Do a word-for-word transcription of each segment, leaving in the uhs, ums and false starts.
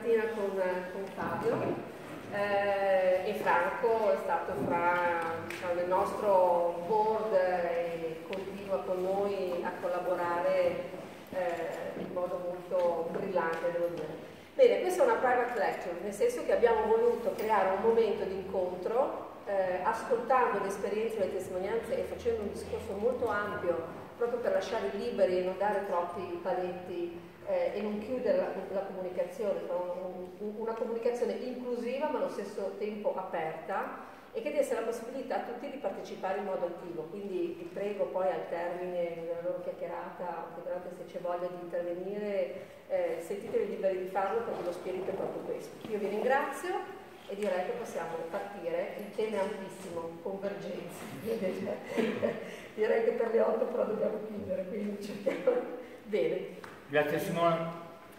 mattina con, con Fabio. Eh, e Franco è stato fra diciamo, il nostro board e continua con noi a collaborare eh, in modo molto brillante, devo dire. Bene, questa è una private lecture, nel senso che abbiamo voluto creare un momento di incontro eh, ascoltando le esperienze e le testimonianze e facendo un discorso molto ampio proprio per lasciare liberi e non dare troppi paletti Eh, e non chiudere la, la comunicazione, un, un, una comunicazione inclusiva ma allo stesso tempo aperta e che desse la possibilità a tutti di partecipare in modo attivo. Quindi vi prego poi al termine della loro chiacchierata, chiacchierata se c'è voglia di intervenire, eh, sentitevi liberi di farlo perché lo spirito è proprio questo. Io vi ringrazio e direi che possiamo partire. Il tema è ampissimo, convergenza. Direi che per le otto però dobbiamo chiudere, quindi cerchiamo. Bene. Grazie Simona.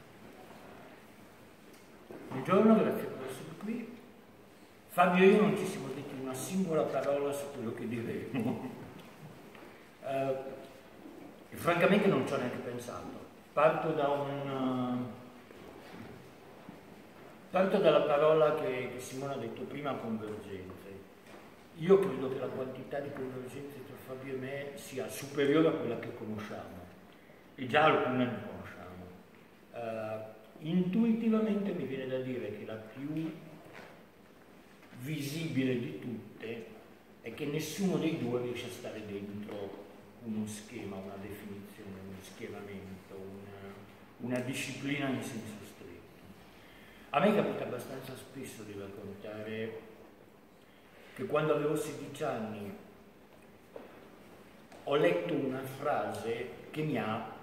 Buongiorno, grazie per essere qui. Fabio e io non ci siamo detti una singola parola su quello che diremo. Eh, francamente non ci ho neanche pensato. Parto da un... Parto dalla parola che, che Simona ha detto prima, convergenze. Io credo che la quantità di convergenze tra Fabio e me sia superiore a quella che conosciamo. E già alcune ne conosciamo. Uh, intuitivamente mi viene da dire che la più visibile di tutte è che nessuno dei due riesce a stare dentro uno schema, una definizione, uno schieramento, una, una disciplina in senso stretto. A me capita abbastanza spesso di raccontare che quando avevo sedici anni ho letto una frase che mi ha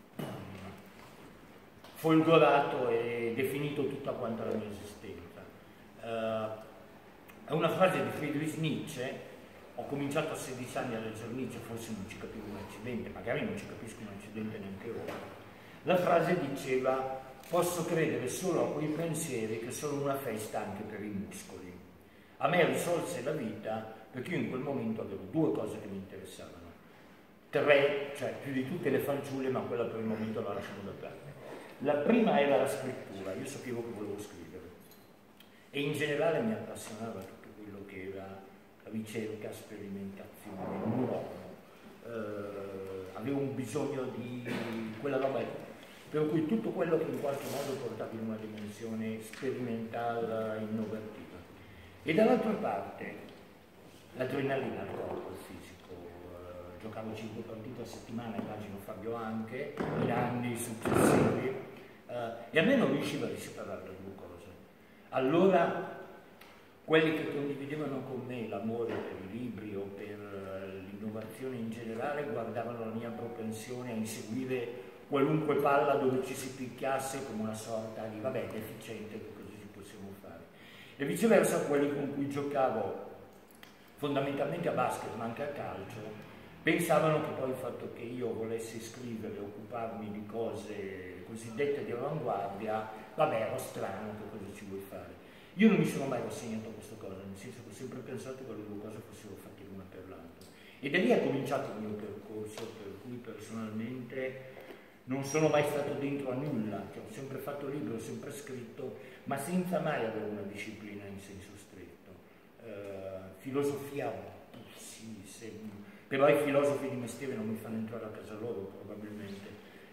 folgorato e definito tutta quanta la mia esistenza. Uh, è una frase di Friedrich Nietzsche. Ho cominciato a sedici anni a leggere Nietzsche, forse non ci capivo un accidente, magari non ci capisco un accidente neanche ora. La frase diceva: posso credere solo a quei pensieri che sono una festa anche per i muscoli. A me risolse la vita perché io in quel momento avevo due cose che mi interessavano. Tre, cioè più di tutte le fanciulle, ma quella per il momento la lasciamo da parte. La prima era la scrittura, io sapevo che volevo scrivere e in generale mi appassionava tutto quello che era ricerca, sperimentazione, nuovo, eh, avevo un bisogno di quella roba, per cui tutto quello che in qualche modo portava in una dimensione sperimentale, innovativa. E dall'altra parte l'adrenalina, il corpo, il fisico. Giocavo cinque partite a settimana, immagino Fabio anche, in anni successivi, eh, e a me non riusciva a separare le due cose. Allora, quelli che condividevano con me l'amore per i libri o per l'innovazione in generale guardavano la mia propensione a inseguire qualunque palla dove ci si picchiasse come una sorta di vabbè, deficiente, che cosa ci possiamo fare. E viceversa, quelli con cui giocavo fondamentalmente a basket, ma anche a calcio, pensavano che poi il fatto che io volessi scrivere, occuparmi di cose cosiddette di avanguardia, vabbè, ero strano, che cosa ci vuoi fare? Io non mi sono mai rassegnato a questa cosa, nel senso che ho sempre pensato che le due cose fossero fatte l'una per l'altra. E da lì è cominciato il mio percorso, per cui personalmente non sono mai stato dentro a nulla, cioè, ho sempre fatto libri, ho sempre scritto, ma senza mai avere una disciplina in senso stretto. Uh, filosofia, sì, se... però i filosofi di mestiere non mi fanno entrare a casa loro probabilmente.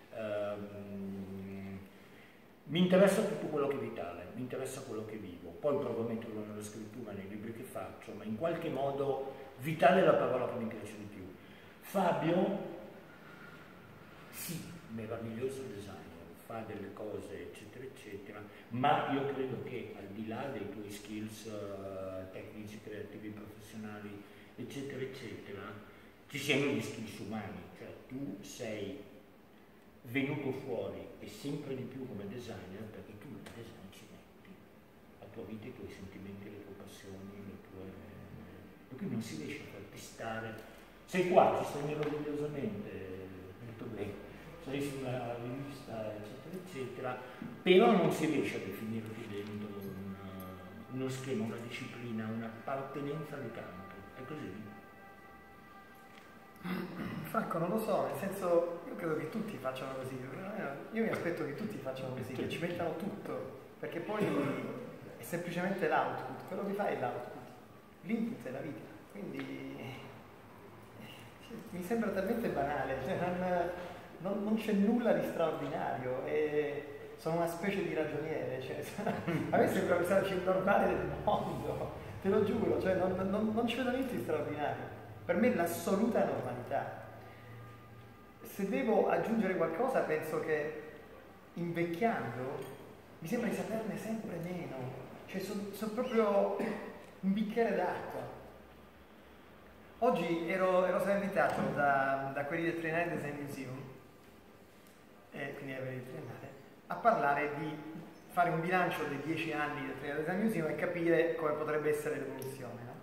Um, mi interessa tutto quello che è vitale, mi interessa quello che vivo, poi provo a metterlo nella scrittura, nei libri che faccio, ma in qualche modo vitale è la parola che mi piace di più. Fabio, sì, meraviglioso designer, fa delle cose eccetera eccetera, ma io credo che al di là dei tuoi skills uh, tecnici, creativi, professionali eccetera eccetera, ci siano gli skills umani, cioè tu sei venuto fuori e sempre di più come designer perché tu nel design ci metti la tua vita, i tuoi sentimenti, le tue passioni, le tue... per cui non si riesce a calpestare. Sei qua, ci stai meravigliosamente, molto bene, sei sulla rivista eccetera eccetera, però non si riesce a definirti dentro una, uno schema, una disciplina, un'appartenenza di campo, è così? Franco, non lo so, nel senso, io credo che tutti facciano così, io mi aspetto che tutti facciano così, che ci mettano tutto, perché poi è semplicemente l'output, quello che fa è l'output, l'input è la vita, quindi mi sembra talmente banale, cioè non, non, non c'è nulla di straordinario, e sono una specie di ragioniere, cioè, a me sembra pensarci il normale del mondo, te lo giuro, cioè, non, non, non ci vedo niente di straordinario, per me è l'assoluta normalità. Se devo aggiungere qualcosa, penso che invecchiando mi sembra di saperne sempre meno, cioè sono so proprio un bicchiere d'acqua. Oggi ero, ero stato invitato da, da quelli del Triennale Design Museum, eh, quindi del Triennale, a parlare di fare un bilancio dei dieci anni del Triennale Design Museum e capire come potrebbe essere l'evoluzione, no?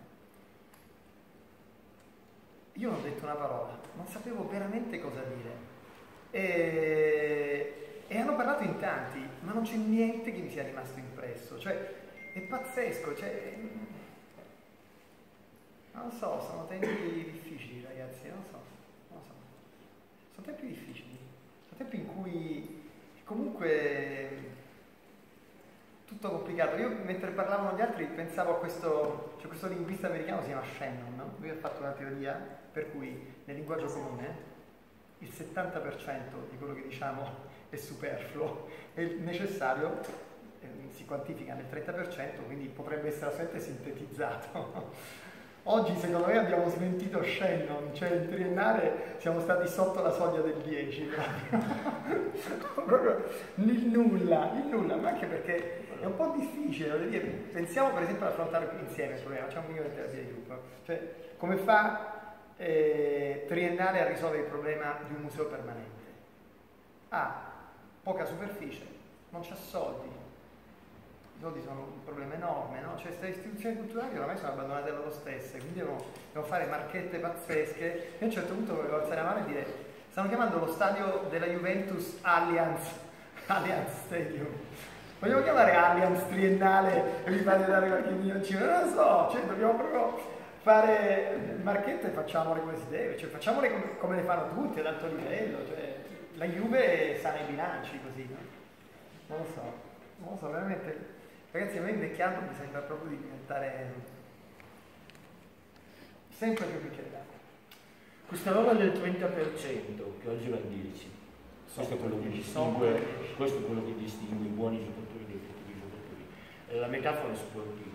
Io non ho detto una parola, non sapevo veramente cosa dire. E, e hanno parlato in tanti, ma non c'è niente che mi sia rimasto impresso. Cioè, è pazzesco, cioè, non lo so, sono tempi difficili, ragazzi, non lo so, non lo so. Sono tempi difficili, sono tempi in cui comunque tutto complicato. Io mentre parlavano gli altri pensavo a questo, cioè questo linguista americano si chiama Shannon, no? Lui ha fatto una teoria per cui nel linguaggio comune il settanta per cento di quello che diciamo è superfluo e il necessario eh, si quantifica nel trenta per cento, quindi potrebbe essere assolutamente sintetizzato. Oggi secondo me abbiamo smentito Shannon, cioè in triennale siamo stati sotto la soglia del dieci, proprio il nulla, il nulla, ma anche perché è un po' difficile, voglio dire, pensiamo per esempio ad affrontare insieme il problema, facciamo un minimo di terapia di gruppo, cioè come fa eh, triennale a risolvere il problema di un museo permanente? Ha poca superficie, non c'ha soldi, i soldi sono un problema enorme, no? Cioè queste istituzioni culturali ormai sono abbandonate loro stesse, quindi devono, devono fare marchette pazzesche, e a un certo punto volevo alzare la mano e dire stanno chiamando lo stadio della Juventus Allianz, Allianz Stadium. Vogliamo chiamare Allianz Triennale e vi fate dare qualche milioncino? Non lo so, cioè dobbiamo proprio fare marchette e facciamole come si deve, cioè facciamole come, come le fanno tutti ad alto livello, cioè la Juve sa nei bilanci così, no? Non lo so, non lo so, veramente. Ragazzi, a me invecchiando mi sembra proprio di diventare sempre più bicchiere d'acqua. Questa roba del trenta per cento che oggi va al dieci, questo è quello che distingue, questo è quello che distingue i buoni giocatori dai cattivi giocatori. La metafora è sportiva.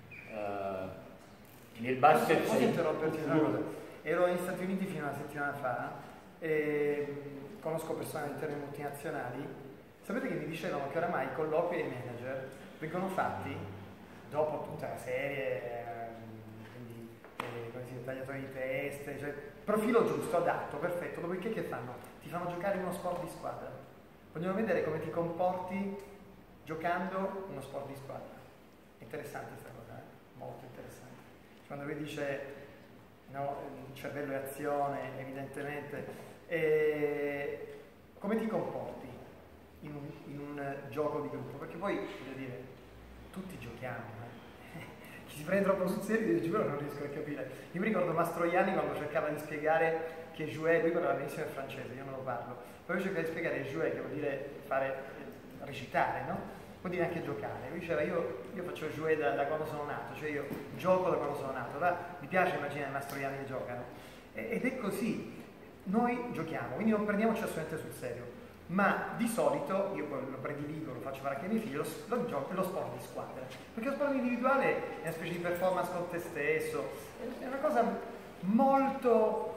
Uh, nel basket posso interromperti una cosa? Ero negli Stati Uniti fino a una settimana fa e conosco persone all'interno di multinazionali. Sapete che mi dicevano che oramai i colloqui dei manager vengono fatti dopo tutta la serie, quindi eh, come si dice, tagliatori di teste, cioè profilo giusto, adatto, perfetto. Dopodiché che fanno? Ti fanno giocare in uno sport di squadra. Vogliono vedere come ti comporti giocando uno sport di squadra. Interessante questa cosa, eh? Molto interessante. Quando lui dice no, il cervello è azione, evidentemente, e come ti comporti in un, in un gioco di gruppo? Perché poi, voglio dire, tutti giochiamo, eh? Chi si prende troppo sul serio, io giuro non riesco a capire. Io mi ricordo Mastroianni quando cercava di spiegare che jouer, lui parlava benissimo il francese, io non lo parlo, però lui cercava di spiegare jouer, che vuol dire fare, recitare, no? Vuol dire anche giocare. Lui diceva io, io faccio jouer da, da quando sono nato, cioè io gioco da quando sono nato. Allora mi piace immaginare i Mastroianni che giocano. E, ed è così, noi giochiamo, quindi non prendiamoci assolutamente sul serio. Ma di solito, io lo prediligo, lo faccio fare anche ai miei figli, lo, lo, gioco, lo sport di squadra. Perché lo sport individuale è una specie di performance con te stesso, è una cosa molto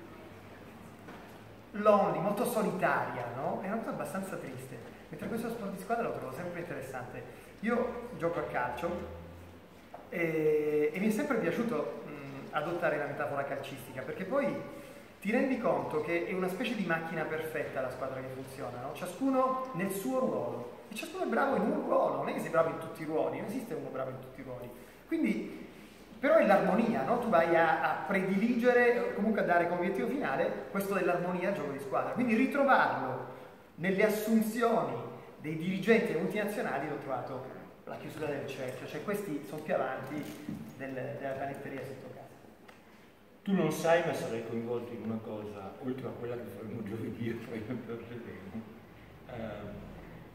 lonely, molto solitaria, no? È una cosa abbastanza triste. Mentre questo sport di squadra lo trovo sempre interessante. Io gioco a calcio e, e mi è sempre piaciuto mh, adottare la metafora calcistica, perché poi ti rendi conto che è una specie di macchina perfetta la squadra che funziona, no? Ciascuno nel suo ruolo, e ciascuno è bravo in un ruolo, non è che sei bravo in tutti i ruoli, non esiste uno bravo in tutti i ruoli. Quindi, però è l'armonia, no? Tu vai a, a prediligere, comunque a dare come obiettivo finale questo dell'armonia al gioco di squadra. Quindi ritrovarlo nelle assunzioni dei dirigenti delle multinazionali, l'ho trovato la chiusura del cerchio, cioè questi sono più avanti del, della panetteria sotto casa. Tu non sai, ma sarai coinvolto in una cosa, oltre a quella che faremo giovedì e poi ne parleremo. Uh,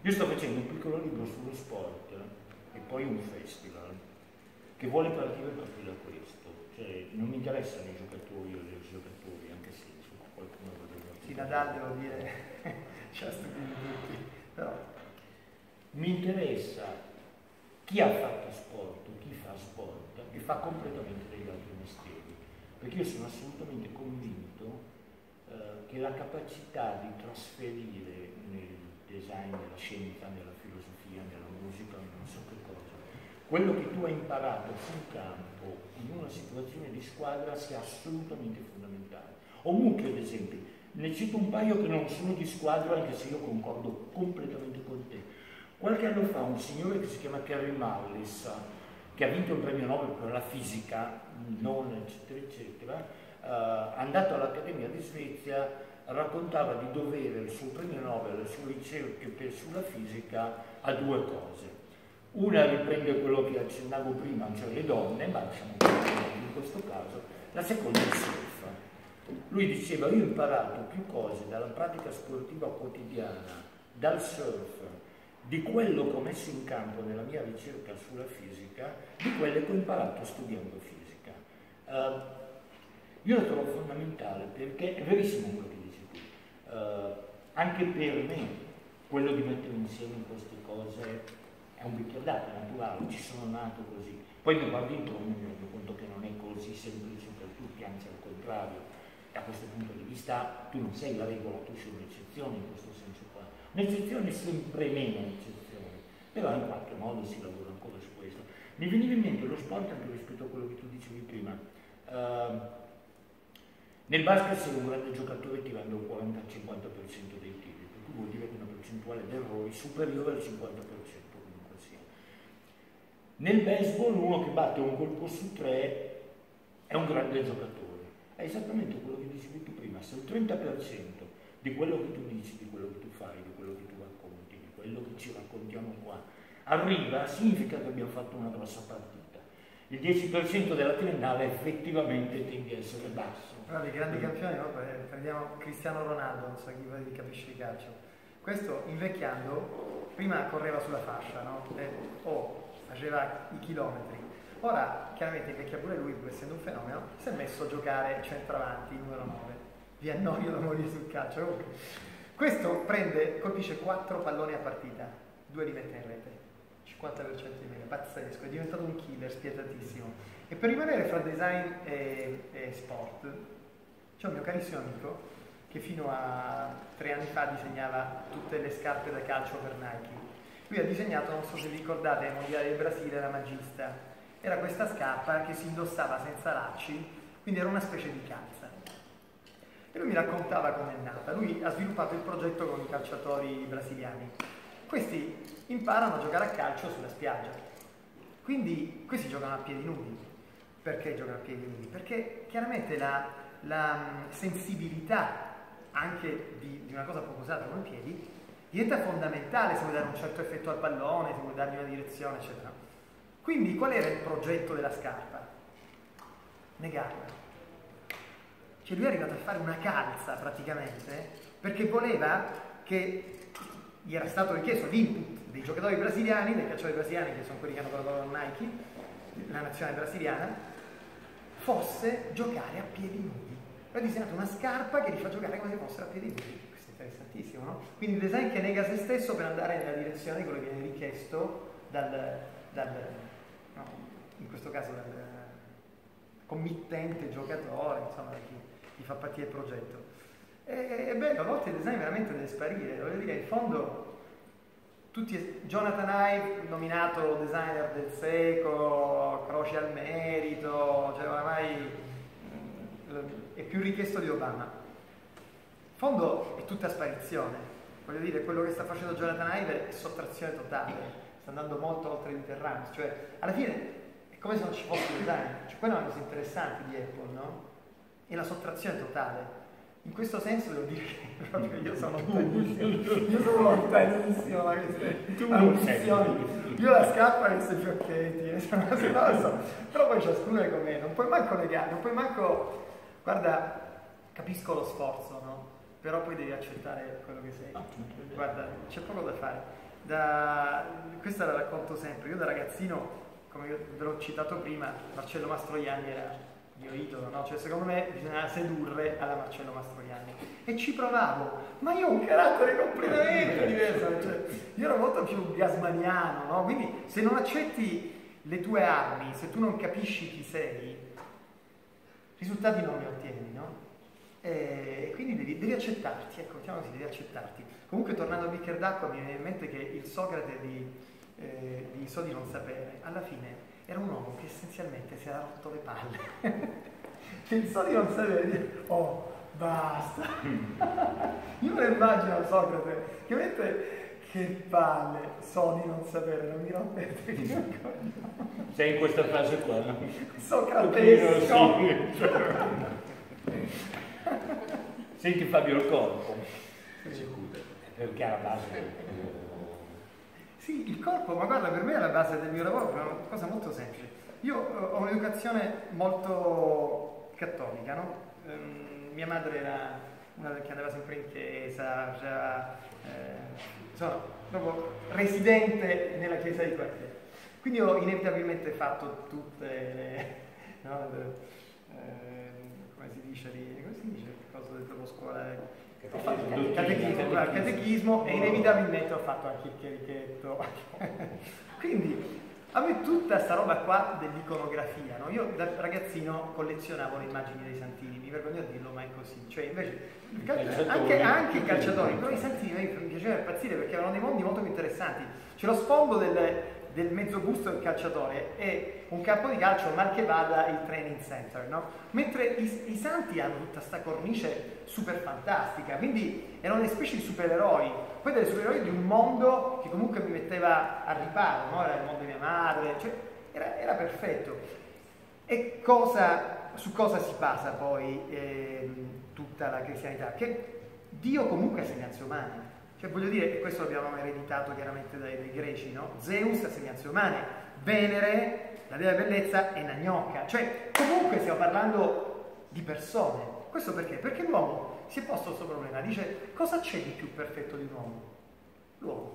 Io sto facendo un piccolo libro sullo sport e poi un festival che vuole partire proprio da questo, cioè non mi interessano i giocatori o i giocatori, anche se insomma qualcuno lo deve sì, Nadal devo dire c'ha stupito tutti, però mi interessa chi ha fatto sport, chi fa sport e fa completamente degli altri mestieri, perché io sono assolutamente convinto eh, che la capacità di trasferire nel design, nella scienza, nella filosofia, nella musica, non so che cosa, quello che tu hai imparato sul campo in una situazione di squadra sia assolutamente fondamentale. Ho un mucchio di esempi, ne cito un paio che non sono di squadra, anche se io concordo completamente con te. Qualche anno fa un signore che si chiama Kerry Mullis, che ha vinto il premio Nobel per la fisica, non eccetera eccetera, eh, andato all'Accademia di Svezia, raccontava di dovere il suo premio Nobel, le sue ricerche per, sulla fisica a due cose. Una riprende quello che accennavo prima, cioè le donne, ma lasciamo in questo caso, la seconda è il surf. Lui diceva: io ho imparato più cose dalla pratica sportiva quotidiana, dal surf, di quello che ho messo in campo nella mia ricerca sulla fisica, di quelle che ho imparato studiando fisica. Uh, io lo trovo fondamentale perché è verissimo quello che dici tu. Uh, anche per me quello di mettere insieme queste cose è un bicchiere d'acqua, è naturale, ci sono nato così. Poi mi guardo intorno e mi rendo conto che non è così semplice per tutti, anzi al contrario. Da questo punto di vista tu non sei la regola, tu sei un'eccezione in questo senso qua. Un'eccezione è sempre meno un'eccezione, però in qualche modo si lavora ancora su questo. Mi veniva in mente lo sport anche rispetto a quello che tu dicevi prima. Uh, nel basket sei un grande giocatore tirando il quaranta cinquanta per cento dei tiri, per cui vuol dire che una percentuale di errori superiore al cinquanta per cento comunque sia. Nel baseball uno che batte un colpo su tre è un grande giocatore. È esattamente quello che dicevi tu prima, se il trenta per cento di quello che tu dici, di quello che tu fai, di quello che tu racconti, di quello che ci raccontiamo qua, arriva, significa che abbiamo fatto una grossa partita. Il dieci per cento della triennale effettivamente tende a essere basso. Allora, i grandi campioni, no? Prendiamo Cristiano Ronaldo, non so chi capisce di calcio. Questo invecchiando, prima correva sulla fascia, no? E, oh, faceva i chilometri. Ora, chiaramente invecchia pure lui, pur essendo un fenomeno, si è messo a giocare centravanti, numero nove. Vi annoio da morire sul calcio. Comunque, questo prende, colpisce quattro palloni a partita, due li mette in rete, cinquanta per cento di media, pazzesco, è diventato un killer spietatissimo. E per rimanere fra design e, e sport, c'è un mio carissimo amico che fino a tre anni fa disegnava tutte le scarpe da calcio per Nike. Lui ha disegnato, non so se vi ricordate, ai mondiali del Brasile, la Magista. Era questa scarpa che si indossava senza lacci, quindi era una specie di calza. E lui mi raccontava com'è nata. Lui ha sviluppato il progetto con i calciatori brasiliani. Questi imparano a giocare a calcio sulla spiaggia. Quindi questi giocano a piedi nudi. Perché giocano a piedi nudi? Perché chiaramente la, la sensibilità anche di, di una cosa poco usata come i piedi diventa fondamentale se vuoi dare un certo effetto al pallone, se vuoi dargli una direzione, eccetera. Quindi qual era il progetto della scarpa? Negarla. Cioè lui è arrivato a fare una calza praticamente perché voleva che gli era stato richiesto l'input dei giocatori brasiliani, dei calciatori brasiliani che sono quelli che hanno collaborato con Nike, la nazionale brasiliana, fosse giocare a piedi nudi. Lui ha disegnato una scarpa che li fa giocare come se fossero a piedi nudi. Questo è interessantissimo, no? Quindi il design che nega se stesso per andare nella direzione di quello che viene richiesto dal, dal no, in questo caso dal committente, giocatore, insomma, chi, chi fa partire il progetto. E, e beh, a volte il design veramente deve sparire, voglio dire, in fondo tutti, Jonathan Ive nominato designer del secolo, croce al merito, cioè oramai mh, è più richiesto di Obama. In fondo è tutta sparizione, voglio dire, quello che sta facendo Jonathan Ive è sottrazione totale, sta andando molto oltre il Mediterraneo, cioè alla fine è come se non ci fosse design, cioè quella è una cosa interessante di Apple, no? È la sottrazione totale. In questo senso devo dire che proprio io sono lontanissimo, io sono lontanissimo da queste ambizioni. Io la scarpa e questi fiocchetti, non lo so, però poi ciascuno è com'è, non puoi manco legare, non puoi manco, guarda, capisco lo sforzo, no? Però poi devi accettare quello che sei. Guarda, c'è poco da fare. da, questa la racconto sempre, io da ragazzino, come ve l'ho citato prima, Marcello Mastroianni era il mio idolo, no? Cioè secondo me bisognava sedurre alla Marcello Mastroianni e ci provavo, ma io ho un carattere completamente diverso, cioè, io ero molto più gasmaniano, no? Quindi se non accetti le tue armi, se tu non capisci chi sei, risultati non li ottieni, no? E quindi devi, devi accettarti, ecco, diciamo così, devi accettarti. Comunque tornando al bicchiere d'acqua mi viene in mente che il Socrate di, eh, di So di non sapere, alla fine era un uomo che essenzialmente si era rotto le palle. Il So di non sapere, oh, basta. Io me lo immagino Socrate, che mette, che palle, so di non sapere, non mi rompete di coglione. Sei in questa fase qua, no? Socratesco. Senti Fabio il corpo, perché alla base... Sì, il corpo, ma guarda, per me è la base del mio lavoro, è una cosa molto semplice. Io ho un'educazione molto cattolica, no? Um, mia madre era una che andava sempre in chiesa, faceva, eh, insomma, proprio residente nella chiesa di quartiere. Quindi ho inevitabilmente fatto tutte le... No, le eh, come si dice lì? Come si dice il coso del dopo scuola? Ho fatto il catechismo, il catechismo e inevitabilmente ho fatto anche il chierichetto. Quindi a me tutta sta roba qua dell'iconografia, no? Io da ragazzino collezionavo le immagini dei santini, mi vergogno a dirlo, ma è così. Cioè invece anche, anche i calciatori, però i santini mi piaceva impazzire perché avevano dei mondi molto più interessanti. C'è lo sfondo del, del mezzo busto del calciatore e un campo di calcio mal che vada il training center, no? Mentre i, i santi hanno tutta sta cornice super fantastica, quindi erano delle specie di supereroi, poi delle supereroi di un mondo che comunque mi metteva a riparo, no? Era il mondo di mia madre, cioè era, era perfetto. E cosa, su cosa si basa poi eh, tutta la cristianità? Che Dio comunque ha sembianze umane. Cioè voglio dire che questo l'abbiamo ereditato chiaramente dai, dai greci, no? Zeus ha sembianze umane, Venere, la dea della bellezza, è una gnocca. Cioè comunque stiamo parlando di persone. Questo perché? Perché l'uomo si è posto questo problema, dice cosa c'è di più perfetto di un uomo? L'uomo.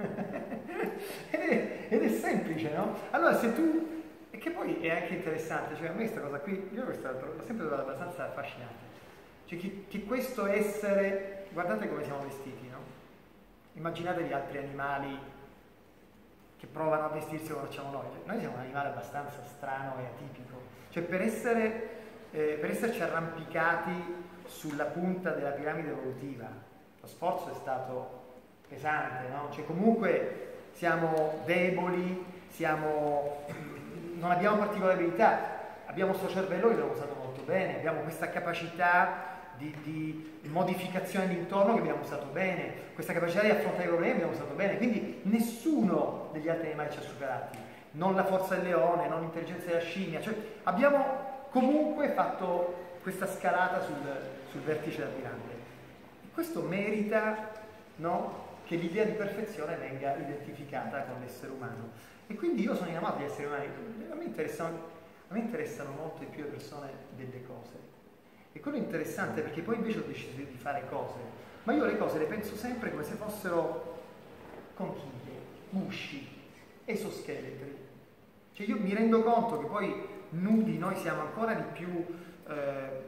ed, è, ed è semplice, no? Allora se tu... E che poi è anche interessante, cioè a me questa cosa qui, io questa l'ho sempre trovata abbastanza affascinante. Cioè che, che questo essere, guardate come siamo vestiti, no? Immaginatevi altri animali che provano a vestirsi come facciamo noi. Noi siamo un animale abbastanza strano e atipico. Cioè per, essere, eh, per esserci arrampicati sulla punta della piramide evolutiva, lo sforzo è stato pesante, no? Cioè comunque siamo deboli, siamo, non abbiamo particolari abilità, abbiamo questo cervello che l'abbiamo usato molto bene, abbiamo questa capacità Di, di modificazione d'intorno che abbiamo usato bene, questa capacità di affrontare i problemi abbiamo usato bene, quindi nessuno degli altri animali ci ha superati, non la forza del leone, non l'intelligenza della scimmia, cioè abbiamo comunque fatto questa scalata sul, sul vertice della piramide. E questo merita, no, che l'idea di perfezione venga identificata con l'essere umano. E quindi io sono innamorato degli esseri umani, a me interessano, a me interessano molto di più le persone delle cose. E quello è interessante perché poi invece ho deciso di fare cose, ma io le cose le penso sempre come se fossero conchiglie, gusci, esoscheletri. Cioè io mi rendo conto che poi nudi noi siamo ancora di più eh,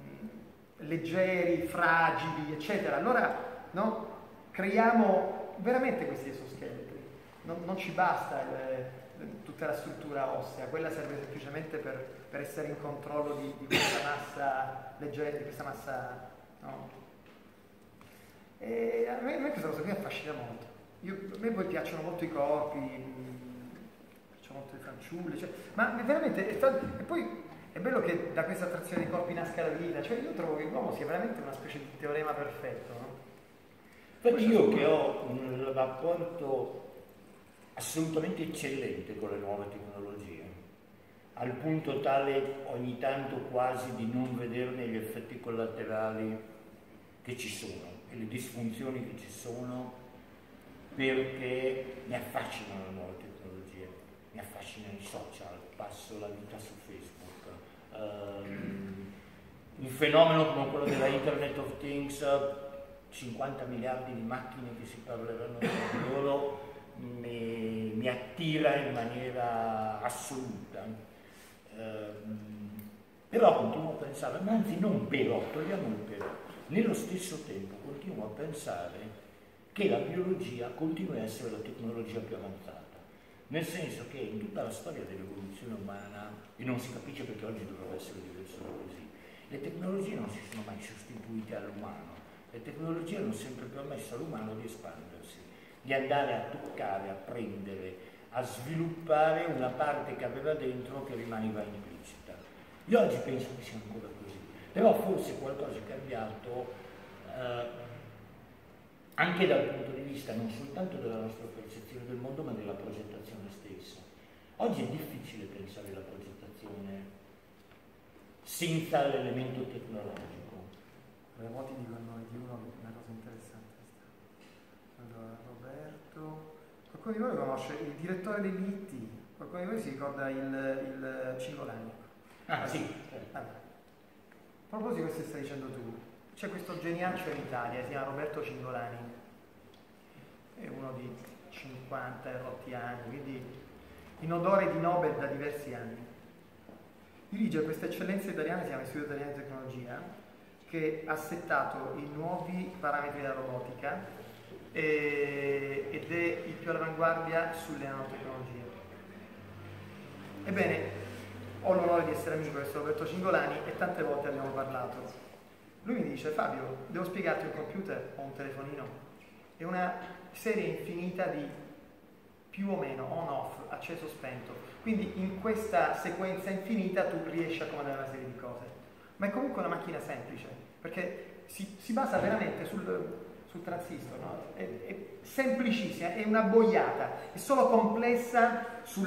leggeri, fragili, eccetera. Allora, no, creiamo veramente questi esoscheletri. Non, non ci basta il, tutta la struttura ossea, quella serve semplicemente per, per essere in controllo di, di questa massa leggera, di questa massa, no? E a me, a me questa cosa qui affascina molto. Io, a me poi piacciono molto i corpi, mi piacciono molto le fanciulle, cioè, ma veramente, e, e poi è bello che da questa attrazione dei corpi nasca la vita, cioè io trovo che l'uomo sia veramente una specie di teorema perfetto, no? Infatti io che ho un rapporto assolutamente eccellente con le nuove tecnologie, al punto tale ogni tanto quasi di non vederne gli effetti collaterali che ci sono e le disfunzioni che ci sono, perché mi affascinano le nuove tecnologie, mi affascinano i social, passo la vita su Facebook, um, un fenomeno come quello della Internet of Things, cinquanta miliardi di macchine che si parleranno tra loro, mi, mi attira in maniera assoluta. Eh, però continuo a pensare, ma anzi non però, togliamo il però, nello stesso tempo continuo a pensare che la biologia continua a essere la tecnologia più avanzata, nel senso che in tutta la storia dell'evoluzione umana, e non si capisce perché oggi dovrebbe essere diverso da così, le tecnologie non si sono mai sostituite all'umano, le tecnologie hanno sempre permesso all'umano di espandersi, di andare a toccare, a prendere, a sviluppare una parte che aveva dentro che rimaneva implicita. Io oggi penso che sia ancora così, però forse qualcosa è cambiato eh, anche dal punto di vista non soltanto della nostra percezione del mondo, ma della progettazione stessa. Oggi è difficile pensare alla progettazione senza l'elemento tecnologico. Le moti dicono di uno una cosa interessante. Allora, Roberto, qualcuno di voi conosce il direttore dell'I T? Qualcuno di voi si ricorda il, il Cingolani? Ah sì. Allora, a proposito di questo che stai dicendo tu, c'è questo geniaccio in Italia, si chiama Roberto Cingolani, è uno di cinquanta e rotti anni, quindi in odore di Nobel da diversi anni. Dirige questa eccellenza italiana, si chiama Istituto Italiano di Tecnologia, che ha settato i nuovi parametri della robotica e, ed è il più all'avanguardia sulle nanotecnologie. Ebbene, ho l'onore di essere amico di questo Roberto Cingolani e tante volte abbiamo parlato. Lui mi dice: Fabio, devo spiegarti un computer o un telefonino, è una serie infinita di più o meno on-off, acceso spento, quindi in questa sequenza infinita tu riesci a comandare una serie di cose, ma è comunque una macchina semplice, perché si, si basa veramente sul, sul transistor, no? è, è semplicissima, è una boiata, è solo complessa sul...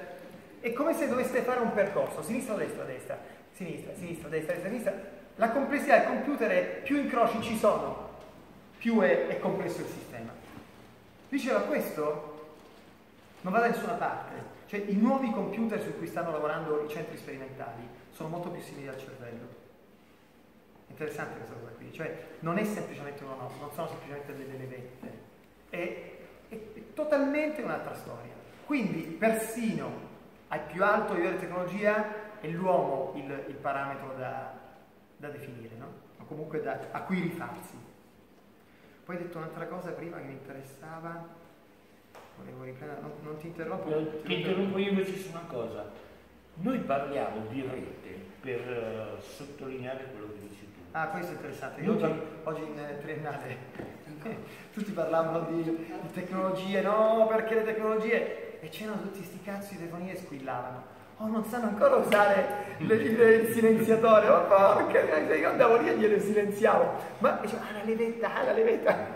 è come se doveste fare un percorso, sinistra, destra, destra, sinistra, sinistra, destra, destra, sinistra. La complessità del computer è più incroci ci sono, più è, è complesso il sistema. Diceva, questo non va da nessuna parte, cioè i nuovi computer su cui stanno lavorando i centri sperimentali sono molto più simili al cervello. Interessante questa cosa qui, cioè non è semplicemente uno no, non sono semplicemente delle levette, è, è, è totalmente un'altra storia. Quindi persino al più alto livello di tecnologia è l'uomo il, il parametro da da definire, no? O comunque da, a cui rifarsi. Poi hai detto un'altra cosa prima che mi interessava, volevo riprendere, non, non ti interrompo. No, ti interrompo io invece su una cosa. Noi parliamo di rete per uh, sottolineare quello che dici tu. Ah, questo è interessante. Io oggi, oggi in eh, triennale tutti parlavano di, di tecnologie, no, perché le tecnologie, e c'erano tutti sti cazzo di telefonie e squillavano. Oh, non sanno ancora usare il, il, il silenziatore, oh porca, io andavo lì e glielo silenziavo, ma dicevo, ah la levetta, ah la levetta.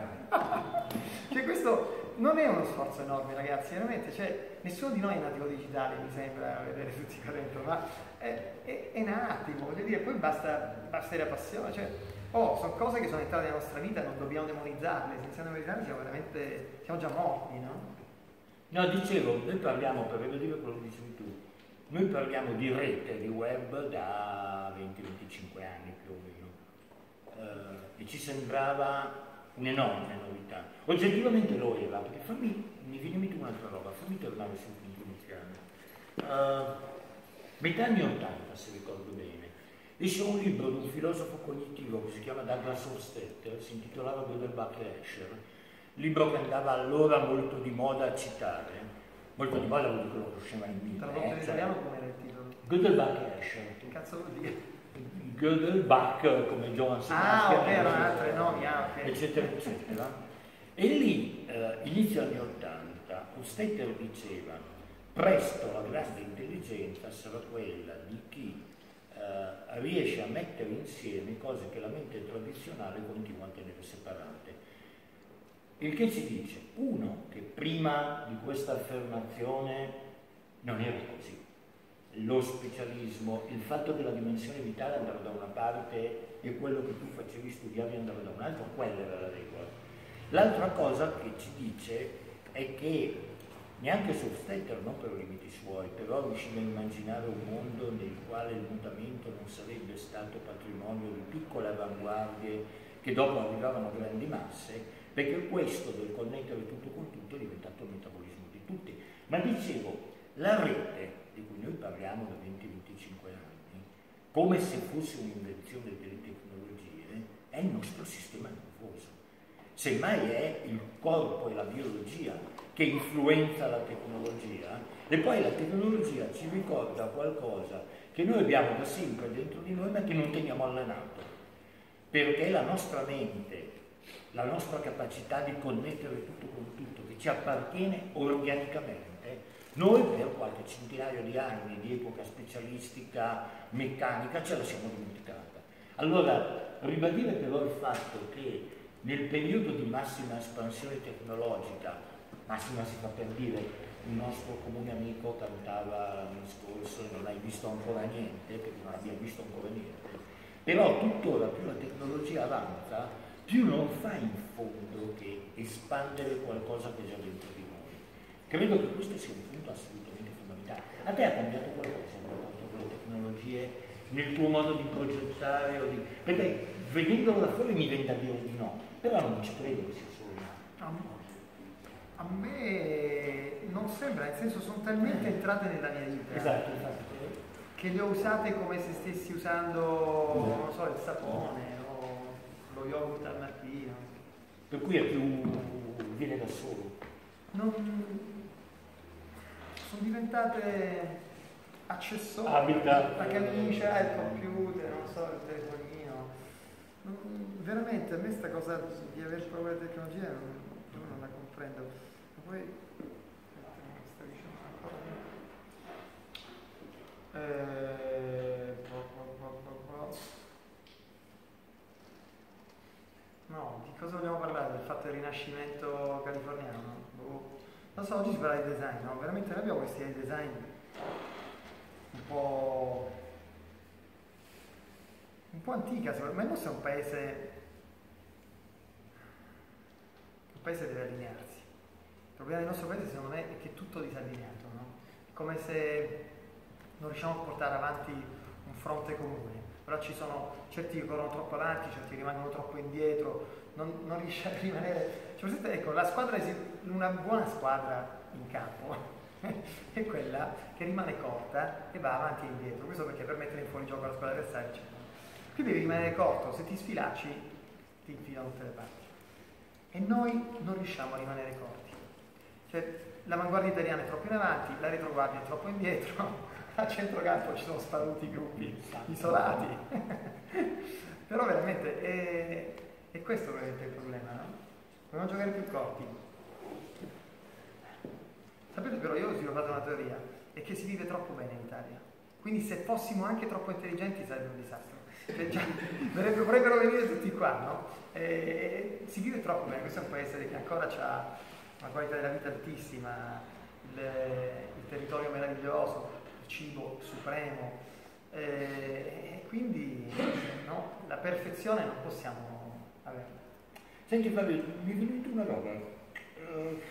Cioè questo non è uno sforzo enorme, ragazzi, veramente, cioè nessuno di noi è nativo digitale, mi sembra, vedere tutti qua dentro, ma è, è, è un attimo, voglio dire, poi basta, basta la passione, cioè, oh, sono cose che sono entrate nella nostra vita, non dobbiamo demonizzarle, senza demonizzarle siamo veramente, siamo già morti, no? No, dicevo, noi parliamo, per ribadire quello che dicevi tu, noi parliamo di rete, di web da venti venticinque anni più o meno, eh, e ci sembrava un'enorme novità. Oggettivamente lo era, perché fammi, mi viene in mente un'altra roba, fammi tornare sul punto iniziale. Uh, metà anni ottanta, se ricordo bene, esce un libro di un filosofo cognitivo che si chiama Douglas Hofstadter, si intitolava Gödelbach e Escher, libro che andava allora molto di moda a citare. Molto di moda vuol dire che lo conosceva in mille. Tradotto in italiano come era il titolo? Gödelbach e Escher. Che cazzo vuol dire? Gödelbach come Johann Sebastian. Ah, ok, erano altri nomi, ah, ok. Eccetera, eccetera. E lì, eh, inizio anni ottanta, Hofstadter diceva, presto la grande intelligenza sarà quella di chi eh, riesce a mettere insieme cose che la mente tradizionale continua a tenere separate. Il che ci dice, uno, che prima di questa affermazione non era così. Lo specialismo, il fatto che la dimensione vitale andava da una parte e quello che tu facevi studiavi andava da un'altra, quella era la regola. L'altra cosa che ci dice è che neanche Hofstadter, non per limiti suoi, però riusciva a immaginare un mondo nel quale il mutamento non sarebbe stato patrimonio di piccole avanguardie che dopo arrivavano a grandi masse, perché questo del connettere tutto con tutto è diventato il metabolismo di tutti. Ma dicevo, la rete, di cui noi parliamo da venti venticinque anni, come se fosse un'invenzione delle tecnologie, è il nostro sistema nervoso. Semmai è il corpo e la biologia che influenza la tecnologia, e poi la tecnologia ci ricorda qualcosa che noi abbiamo da sempre dentro di noi ma che non teniamo allenato, perché la nostra mente, la nostra capacità di connettere tutto con tutto, che ci appartiene organicamente, noi per qualche centinaio di anni di epoca specialistica meccanica ce la siamo dimenticata. Allora, ribadire però il fatto che nel periodo di massima espansione tecnologica, massima si fa per dire, il nostro comune amico cantava l'anno scorso e non hai visto ancora niente, perché non abbiamo visto ancora niente, però tuttora più la tecnologia avanza, più non fa in fondo che espandere qualcosa che è già dentro di noi. Credo che questo sia un punto assolutamente fondamentale. A te ha cambiato qualcosa in rapporto con le tecnologie, nel tuo modo di progettare? O di... Perché vedendolo da fuori mi viene da dire di no, però non ci credo che sia solo no. A me non sembra, nel senso sono talmente entrate nella mia vita. Esatto, esatto. Che le ho usate come se stessi usando, non so, il sapone o lo yogurt al mattino. Per cui è più... viene da solo. Non... sono diventate accessori. Abita. La camicia, il computer, non so, il telefonino. Non... veramente a me sta cosa di aver paura di tecnologia non, non la comprendo. Ma poi sta dicendo ancora. Eh, po, po, po, po, po. No, di cosa vogliamo parlare? Del fatto del rinascimento californiano? Boh. Non so, oggi si parla di design, no? Veramente noi abbiamo questi design un po' un po' antica, ma il nostro è un paese un paese deve allinearsi. Il problema del nostro paese secondo me è che è tutto disallineato, no? È come se non riusciamo a portare avanti un fronte comune, però ci sono certi che corrono troppo avanti, certi che rimangono troppo indietro, non, non riesce a rimanere. Cioè, ecco, la squadra, una buona squadra in campo è quella che rimane corta e va avanti e indietro. Questo perché per mettere in fuori gioco la squadra avversaria, cioè, qui devi rimanere corto, se ti sfilacci ti infilano da tutte le parti. E noi non riusciamo a rimanere corti. Cioè, l'avanguardia italiana è troppo in avanti, la retroguardia è troppo indietro. A centrocampo ci sono sparuti gruppi isolati. Però veramente è, è questo veramente il problema, no? Dobbiamo giocare più corti. Sapete però, io ho sviluppato una teoria, è che si vive troppo bene in Italia. Quindi se fossimo anche troppo intelligenti sarebbe un disastro. Cioè, già, vorrebbero venire tutti qua, no? E, si vive troppo bene, questo è un paese che ancora ha una qualità della vita altissima, il, il territorio meraviglioso, cibo supremo, eh, e quindi no, la perfezione non possiamo averla. Senti Fabio, mi è venuta una roba. Uh,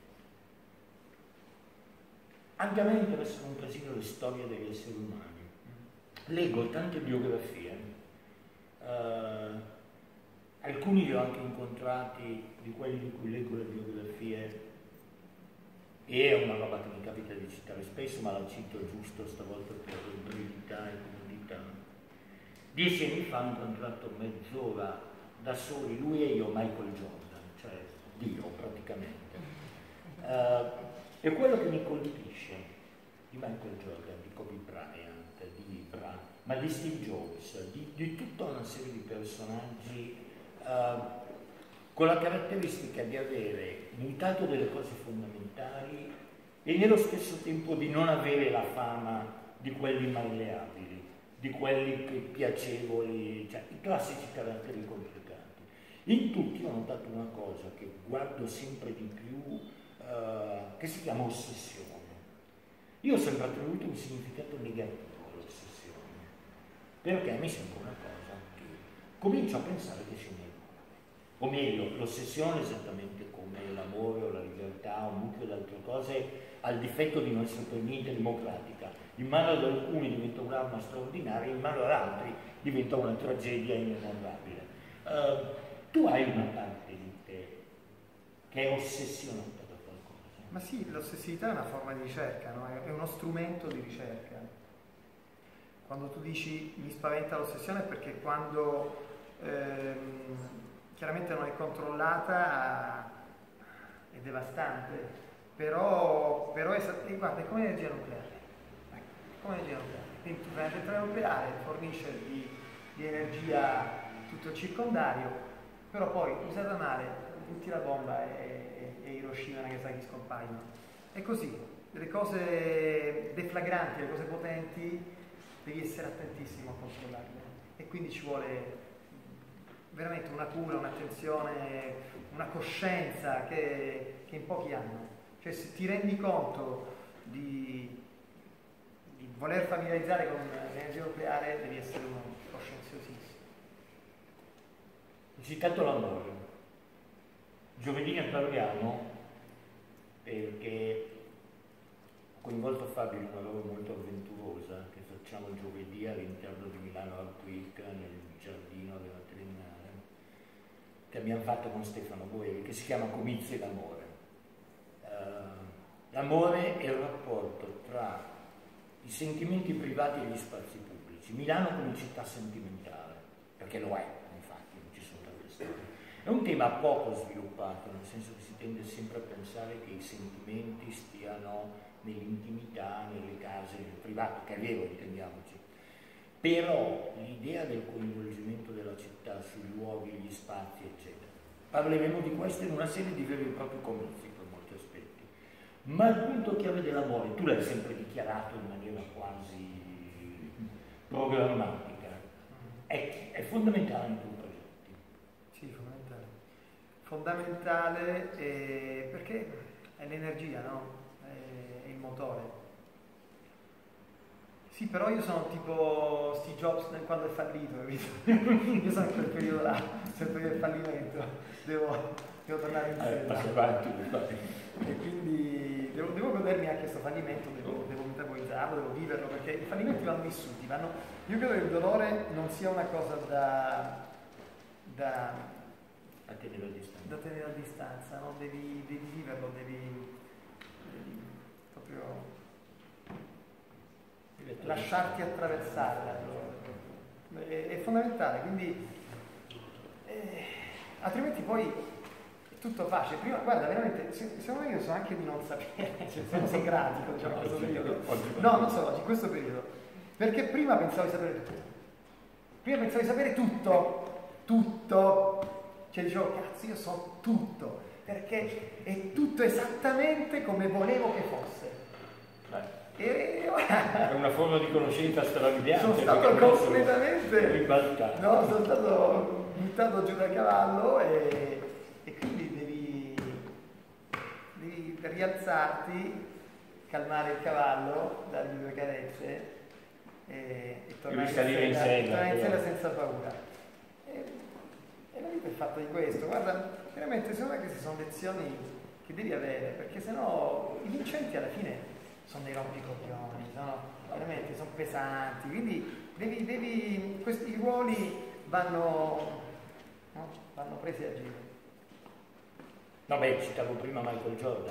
anche a me interessano un casino le storie degli esseri umani. Leggo tante biografie, uh, alcuni li ho anche incontrati, di quelli di cui leggo le biografie, e è una roba che mi capita di citare spesso, ma la cito giusto stavolta per brevità e comodità. Dieci anni fa ho incontrato mezz'ora da soli, lui e io, Michael Jordan, cioè Dio praticamente. Uh, e quello che mi colpisce di Michael Jordan, di Kobe Bryant, di Ibra, ma di Steve Jobs, di, di tutta una serie di personaggi uh, con la caratteristica di avere mutato delle cose fondamentali e nello stesso tempo di non avere la fama di quelli malleabili, di quelli che piacevoli, cioè i classici caratteri complicati. In tutti ho notato una cosa che guardo sempre di più, uh, che si chiama ossessione. Io ho sempre attribuito un significato negativo all'ossessione, perché mi sembra una cosa che comincio a pensare che sia un errore. O meglio, l'ossessione, esattamente come l'amore o la libertà o un mucchio di altre cose, ha il difetto di non essere per niente democratica. In mano ad alcuni diventa un'arma straordinaria, in mano ad altri diventa una tragedia inemorabile. Uh, tu hai una parte di te che è ossessionata da qualcosa. Ma sì, l'ossessività è una forma di ricerca, no? È uno strumento di ricerca. Quando tu dici mi spaventa l'ossessione è perché quando ehm, chiaramente non è controllata è devastante, però, però è, eh, guarda, è come l'energia nucleare. Ecco, è come l'energia nucleare. Quindi tu fai una centrale nucleare, fornisce di, di energia tutto il circondario, però poi usata male, butti la bomba e, e Hiroshima e Nagasaki scompaiono. È così, le cose deflagranti, le cose potenti, devi essere attentissimo a controllarle e quindi ci vuole veramente una cura, un'attenzione, una coscienza che, che in pochi hanno. Cioè se ti rendi conto di, di voler familiarizzare con l'energia nucleare devi essere uno coscienziosissimo. Ho citato l'amore. Giovedì ne parliamo perché ho coinvolto Fabio in una lavoro molto avventurosa che facciamo il giovedì all'interno di Milano Art Week nel giardino della Triennale, che abbiamo fatto con Stefano Boeri, che si chiama Comizi d'amore. Uh, l'amore è il rapporto tra i sentimenti privati e gli spazi pubblici. Milano come città sentimentale, perché lo è, infatti, non ci sono tante storie. È un tema poco sviluppato, nel senso che si tende sempre a pensare che i sentimenti stiano nell'intimità, nelle case, nel privato, che è vero, intendiamoci. Però l'idea del coinvolgimento della città sui luoghi, gli spazi, eccetera. Parleremo di questo in una serie di veri e propri comizi per molti aspetti. Ma il punto chiave dell'amore, tu l'hai sempre dichiarato in maniera quasi programmatica, è, è fondamentale in tutti i progetti. Sì, fondamentale. Fondamentale eh, perché è l'energia, no? È, è il motore. Sì, però io sono tipo Steve Jobs quando è fallito, capito? Io sono in quel periodo là, sempre del fallimento, devo, devo tornare in Eh, passa avanti, e quindi devo, devo godermi anche questo fallimento, devo, devo metabolizzarlo, devo viverlo, perché i fallimenti vanno vissuti, vanno... Io credo che il dolore non sia una cosa da... da, a tenere a distanza, da tenere a distanza, no? Devi, devi viverlo, devi, devi proprio... lasciarti attraversare, è, è fondamentale, quindi eh, altrimenti poi è tutto facile. Prima, guarda, veramente, secondo me io so anche di non sapere, cioè sono socratico, diciamo, in questo periodo. No, non so oggi, in questo periodo, perché prima pensavo di sapere tutto, prima pensavo di sapere tutto, tutto, cioè dicevo, cazzo, io so tutto, perché è tutto esattamente come volevo che fosse. E è una forma di conoscenza strabiliante. Sono stato completamente ribaltato. No, sono stato buttato giù dal cavallo e, e quindi devi, devi rialzarti, calmare il cavallo, dargli due carezze e, e tornare in sella, in sella, tornare in sella senza paura. E, e la vita è fatta di questo. Guarda, veramente secondo me queste sono lezioni che devi avere, perché sennò i vincenti alla fine sono dei rompicoglioni, sono veramente sono pesanti, quindi devi, devi, questi ruoli vanno, no? vanno presi a giro. No, beh, citavo prima Michael Jordan,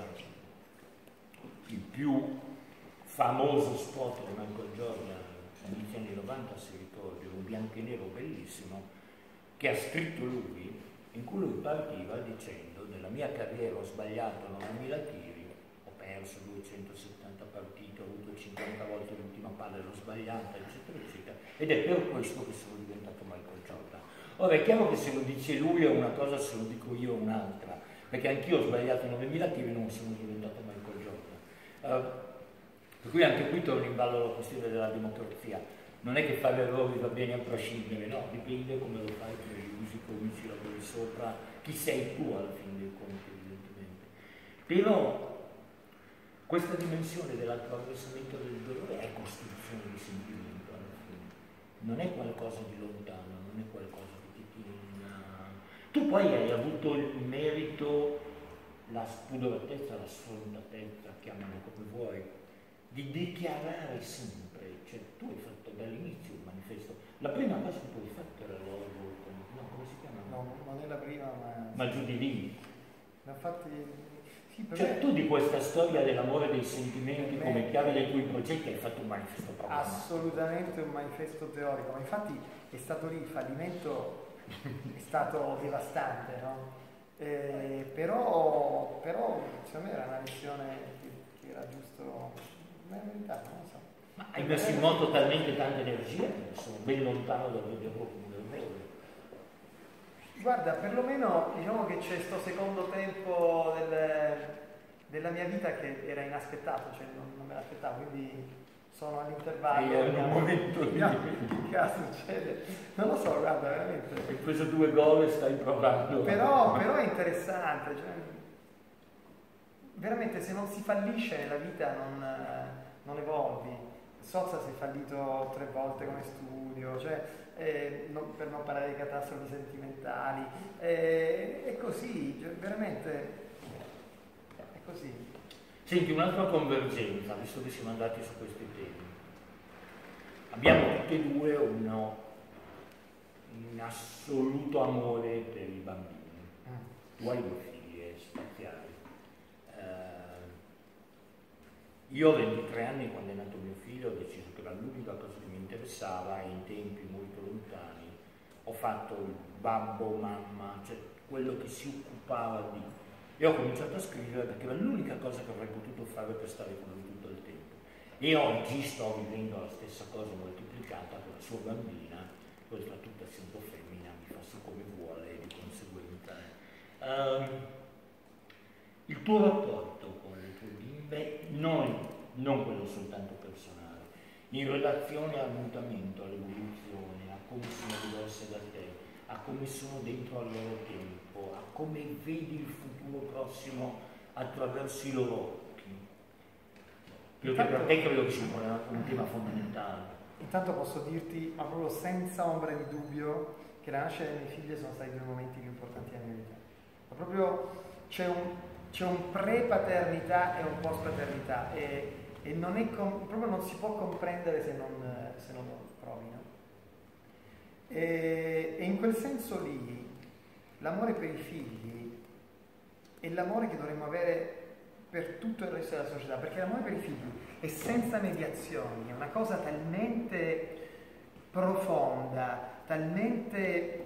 il più famoso spot di Michael Jordan negli anni novanta, si ricorda, un bianco e nero bellissimo, che ha scritto lui, in cui lui partiva dicendo: nella mia carriera ho sbagliato novemila tiri, ho perso duecentosettanta partite, ho avuto cinquanta volte l'ultima palla e l'ho sbagliata, eccetera, eccetera, ed è per questo che sono diventato Michael Jordan. Ora è chiaro che se lo dice lui è una cosa, se lo dico io è un'altra, perché anch'io ho sbagliato novemila tiri e non sono diventato Michael Jordan. Uh, per cui anche qui torna in ballo la questione della democrazia. Non è che fare errori va bene a prescindere, no, dipende come lo fai, come li usi, come ci lavori sopra, chi sei tu alla fine dei conti, evidentemente. Però questa dimensione dell'attraversamento del dolore è costruzione di sentimento alla fine, non è qualcosa di lontano, non è qualcosa che ti tiene in una... Tu poi hai avuto il merito, la spudoratezza, la sfrontatezza, chiamalo come vuoi, di dichiarare sempre, cioè tu hai fatto dall'inizio il manifesto, la prima cosa che tu hai fatto era l'oro, no, come si chiama? No, non è la prima, ma... Ma giù di lì. ne ho fatti... Sì, per Cioè me- tu di questa storia dell'amore e dei sentimenti Per come me- chiave dei tuoi progetti hai fatto un manifesto programmatico. Assolutamente un manifesto teorico, ma infatti è stato lì, il fallimento è stato devastante, no? Eh, però, però secondo me era una lezione che, che era giusto, ma è la verità, non lo so. Ma hai messo in moto talmente tante energie che sono ben lontano dal vederlo come un errore. Guarda, perlomeno diciamo che c'è sto secondo tempo del, della mia vita che era inaspettato, cioè non, non me l'aspettavo, quindi sono all'intervallo. Sei in un momento lì. Che cazzo succede? Non lo so, guarda, veramente. Hai preso due gol e stai provando. Però, però è interessante, cioè, veramente se non si fallisce nella vita non, non evolvi. Sozza si è fallito tre volte come studio, cioè, eh, non- per non parlare di catastrofi sentimentali, eh, è così, cioè, veramente è così. Senti, un'altra convergenza, visto che siamo andati su questi temi. Abbiamo tutti e due uno in assoluto amore per i bambini. Tu hai due figlie spaziali. Eh, io ho ventitré anni, quando è nato mio figlio, ho deciso che era l'unica cosa che mi interessava e in tempi molto lontani ho fatto il babbo, mamma, cioè quello che si occupava di... E ho cominciato a scrivere perché era l'unica cosa che avrei potuto fare per stare con lui tutto il tempo. E oggi sto vivendo la stessa cosa moltiplicata con la sua bambina, oltretutto essendo femmina mi fa su come vuole e di conseguenza. Ehm, il tuo rapporto con le tue bimbe, non, non quello soltanto personale, in relazione al mutamento, all'evoluzione, a come sono diverse da te, a come sono dentro al loro tempo, a come vedi il futuro prossimo attraverso i loro occhi. Perché per te credo che sia un, un tema fondamentale. Intanto posso dirti, ma proprio senza ombra di dubbio, che la nascita delle mie figlie sono stati i due momenti più importanti della mia vita. Ma proprio c'è un, c'è un pre-paternità e un post-paternità e, e non è com- proprio non si può comprendere se non, se non lo provi, no? E, e in quel senso lì l'amore per i figli è l'amore che dovremmo avere per tutto il resto della società, perché l'amore per i figli è senza mediazioni, è una cosa talmente profonda, talmente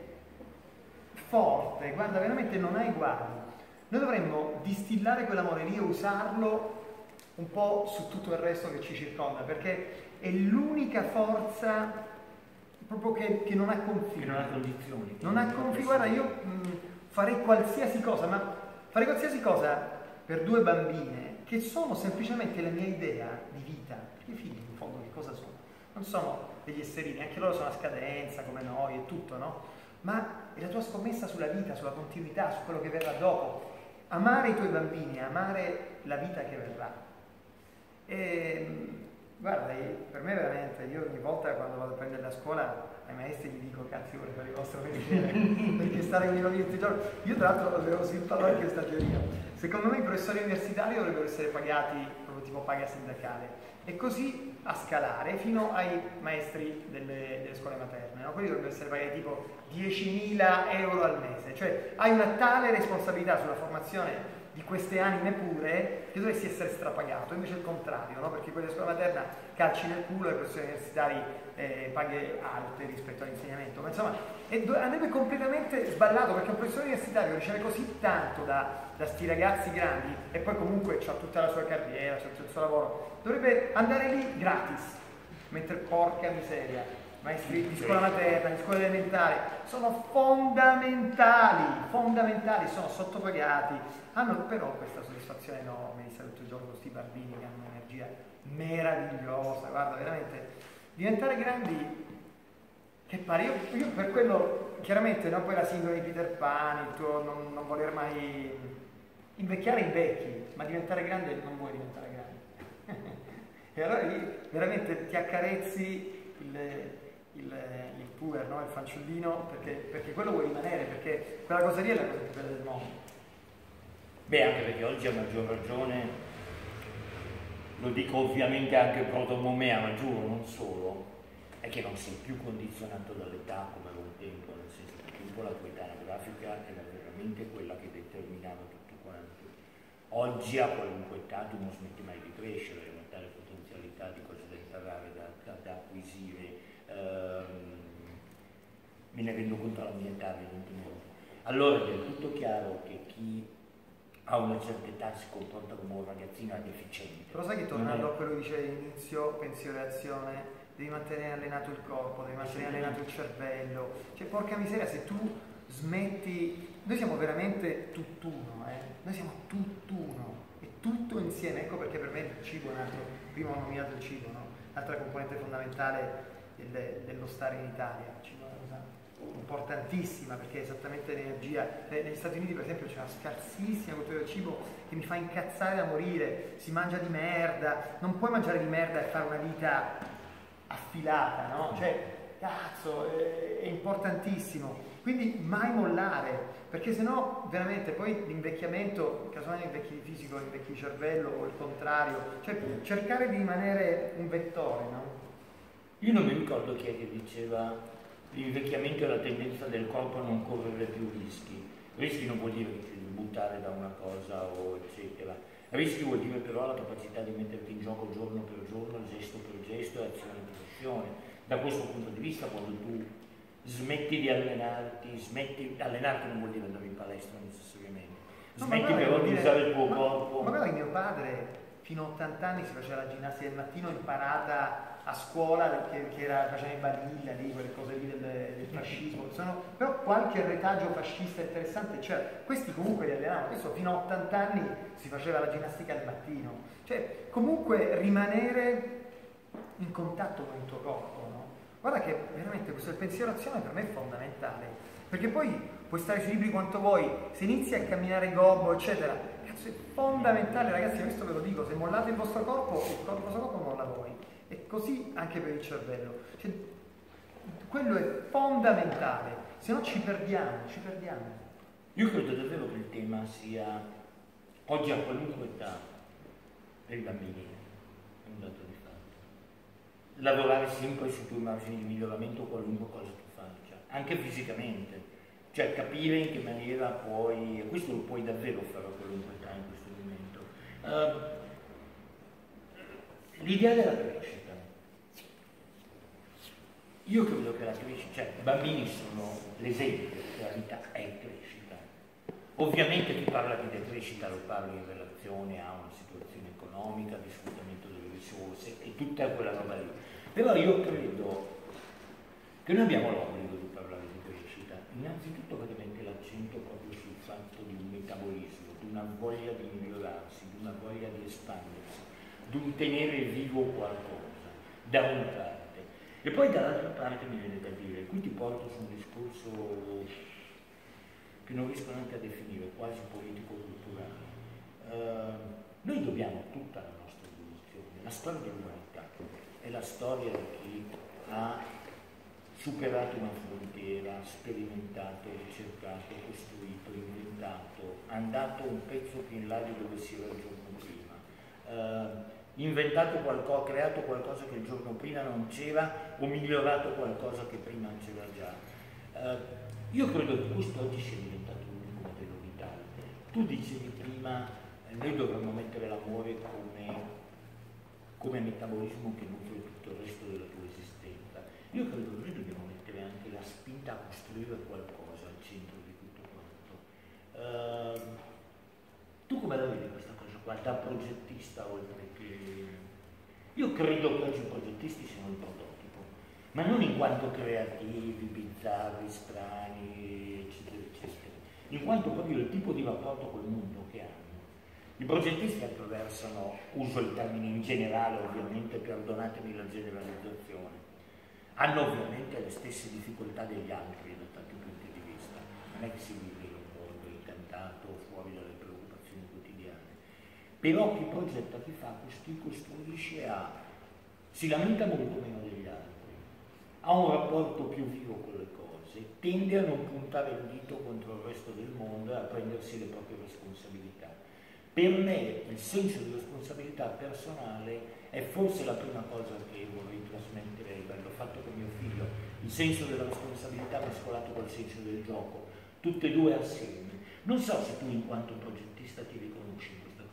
forte, guarda, veramente non ha uguali. Noi dovremmo distillare quell'amore lì e usarlo un po' su tutto il resto che ci circonda, perché è l'unica forza proprio che, che non ha confini. Che non ha condizioni. Non ha confini. Guarda, io mh, farei qualsiasi cosa, ma farei qualsiasi cosa per due bambine che sono semplicemente la mia idea di vita. Perché i figli in fondo che cosa sono? Non sono degli esserini, anche loro sono a scadenza come noi e tutto, no? Ma è la tua scommessa sulla vita, sulla continuità, su quello che verrà dopo. Amare i tuoi bambini, amare la vita che verrà. E, guarda, per me veramente, io ogni volta quando vado a prendere la scuola ai maestri gli dico cazzo io vorrei fare il vostro mestiere perché stare in meno tutti i giorni, io tra l'altro avevo sviluppato anche questa teoria, secondo me i professori universitari dovrebbero essere pagati proprio tipo paga sindacale e così a scalare fino ai maestri delle, delle scuole materne, no? Quelli dovrebbero essere pagati tipo diecimila euro al mese, cioè hai una tale responsabilità sulla formazione di queste anime pure che dovresti essere strapagato, invece è il contrario, no? Perché quella scuola materna calci nel culo e i professori universitari eh, paghe alte rispetto all'insegnamento, ma insomma è, andrebbe completamente sballato perché un professore universitario riceve così tanto da, da sti ragazzi grandi e poi comunque ha tutta la sua carriera, c'ha tutto il suo lavoro, dovrebbe andare lì gratis, mentre porca miseria maestri di scuola materna, di scuola elementare, sono fondamentali, fondamentali, sono sottopagati, hanno però questa soddisfazione enorme di stare tutto il giorno con questi bambini che hanno un'energia meravigliosa, guarda, veramente, diventare grandi, che pare, io, io per quello, chiaramente, no, poi la sindrome di Peter Pan, il tuo non, non voler mai invecchiare invecchi, ma diventare grande non vuoi diventare grande. E allora lì veramente ti accarezzi il... Il, il puer, no? Il fanciullino, perché, perché quello vuoi rimanere, perché quella cosa lì è la cosa più bella del mondo. Beh, anche perché oggi a maggior ragione, lo dico ovviamente anche protomomea, ma giuro, non solo, è che non sei più condizionato dall'età come era un tempo, nel senso che un po' la tua età anagrafica era veramente quella che determinava tutto quanto. Oggi a qualunque età tu non smetti mai di crescere, hai una tale potenzialità di cose da imparare, da, da, da acquisire, ehm, me ne rendo conto alla mia età evidentemente. Allora è del tutto chiaro che chi a una certa età si comporta come un ragazzino è deficiente. Però sai che tornando è... a quello che dicevi all'inizio, pensiero e azione, devi mantenere allenato il corpo, devi mantenere allenato il cervello, cioè porca miseria, se tu smetti, noi siamo veramente tutt'uno, eh? Noi siamo tutt'uno, è tutto insieme, ecco perché per me il cibo è un altro, prima ho nominato il cibo, no? L'altra componente fondamentale del, dello stare in Italia, il cibo è una cosa importantissima perché è esattamente l'energia. Negli Stati Uniti per esempio c'è una scarsissima cultura del cibo che mi fa incazzare da morire, si mangia di merda, non puoi mangiare di merda e fare una vita affilata, no? Cioè, cazzo, è, è importantissimo, quindi mai mollare, perché sennò veramente poi l'invecchiamento, casomai invecchi di fisico, invecchi di cervello o il contrario, cioè cercare di rimanere un vettore, no? Io non mi ricordo chi è che diceva l'invecchiamento è la tendenza del corpo a non correre più rischi. Rischi non vuol dire che ti devi buttare da una cosa o eccetera. Rischi vuol dire però la capacità di metterti in gioco giorno per giorno, gesto per gesto e azione per azione. Da questo punto di vista, quando tu smetti di allenarti, smetti, allenarti non vuol dire andare in palestra necessariamente, no, smetti però di usare il tuo ma, corpo. Ma guarda che mio padre fino a ottanta anni si faceva la ginnastica del mattino imparata a scuola, che, che era, faceva in Barilla, lì, quelle cose lì del, del fascismo, sono, però qualche retaggio fascista interessante c'era, questi comunque li allenavano, adesso fino a ottanta anni si faceva la ginnastica al mattino, cioè comunque rimanere in contatto con il tuo corpo, no? Guarda che veramente questo pensiero azione per me è fondamentale, perché poi puoi stare sui libri quanto vuoi, se inizi a camminare gobbo eccetera, cazzo è fondamentale ragazzi, questo ve lo dico, se mollate il vostro corpo, il vostro corpo molla voi. E così anche per il cervello, cioè, quello è fondamentale, se no ci perdiamo, ci perdiamo. Io credo davvero che il tema sia, oggi a qualunque età, per i bambini, è un dato di fatto. Lavorare sempre sui tuoi margini di miglioramento qualunque cosa tu faccia, anche fisicamente, cioè capire in che maniera puoi, e questo lo puoi davvero fare a qualunque età in questo momento. Uh, L'idea della crescita. Io credo che la crescita, cioè i bambini sono l'esempio che la vita è crescita. Ovviamente chi parla di decrescita lo parla in relazione a una situazione economica, di sfruttamento delle risorse e tutta quella roba lì. Però io credo che noi abbiamo l'obbligo di parlare di crescita, innanzitutto perché mette l'accento proprio sul fatto di un metabolismo, di una voglia di migliorarsi, di una voglia di espandersi, di un tenere vivo qualcosa, da una parte. E poi dall'altra parte mi viene da dire, qui ti porto su un discorso che non riesco neanche a definire, quasi politico-culturale. Uh, noi dobbiamo tutta la nostra evoluzione, la storia dell'umanità è la storia di chi ha superato una frontiera, sperimentato, ricercato, costruito, inventato, andato un pezzo più in là di dove si era il giorno prima. Uh, inventato qualcosa, creato qualcosa che il giorno prima non c'era o migliorato qualcosa che prima c'era già. Uh, io credo che questo oggi sia diventato l'unico modello vitale. Tu dicevi prima, eh, noi dovremmo mettere l'amore come, come metabolismo che nutre tutto il resto della tua esistenza. Io credo che noi dobbiamo mettere anche la spinta a costruire qualcosa al centro di tutto quanto. Uh, tu come la vedi questa cosa qua, da progettista oltre che... Io credo che oggi i progettisti siano il prototipo, ma non in quanto creativi, bizzarri, strani, eccetera, eccetera, in quanto proprio il tipo di rapporto col mondo che hanno. I progettisti attraversano, uso il termine in generale ovviamente, perdonatemi la generalizzazione, hanno ovviamente le stesse difficoltà degli altri da tanti punti di vista, non è che si vive in un mondo incantato, fuori dalle preoccupazioni quotidiane. Però chi progetta, chi fa, chi costruisce ha, si lamenta molto meno degli altri, ha un rapporto più vivo con le cose, tende a non puntare il dito contro il resto del mondo e a prendersi le proprie responsabilità. Per me il senso di responsabilità personale è forse la prima cosa che vorrei trasmettere, l'ho fatto con mio figlio, il senso della responsabilità mescolato col senso del gioco, tutte e due assieme. Non so se tu in quanto progettista ti riconosci in questa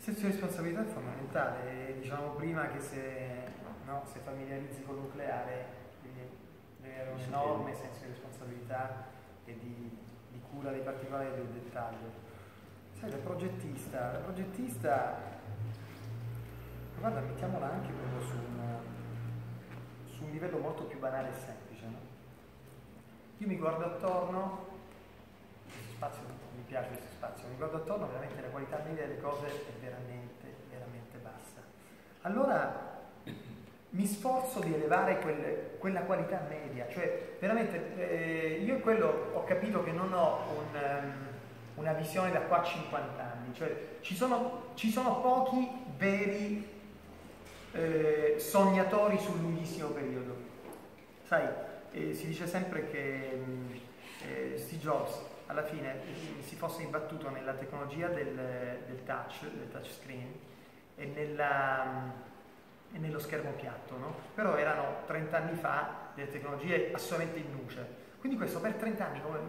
Il senso di responsabilità è fondamentale, diciamo prima che se, no, se familiarizzi con il nucleare devi avere un enorme senso di responsabilità e di, di cura dei particolari del dettaglio. Sai, da progettista, da progettista, guarda, mettiamola anche proprio su un, su un livello molto più banale e semplice, no? Io mi guardo attorno, questo spazio, mi piace questo spazio, mi guardo attorno, veramente la qualità media delle cose è veramente, veramente bassa. Allora mi sforzo di elevare quel, quella qualità media, cioè veramente eh, io in quello ho capito che non ho un, um, una visione da qua a cinquanta anni, cioè ci sono, ci sono pochi veri eh, sognatori sul lunghissimo periodo. Sai, eh, si dice sempre che eh, Steve Jobs alla fine eh, si fosse imbattuto nella tecnologia del, del touch, del touchscreen e, nella, e nello schermo piatto, no? Però erano trenta anni fa delle tecnologie assolutamente in nuce, quindi questo per trenta anni come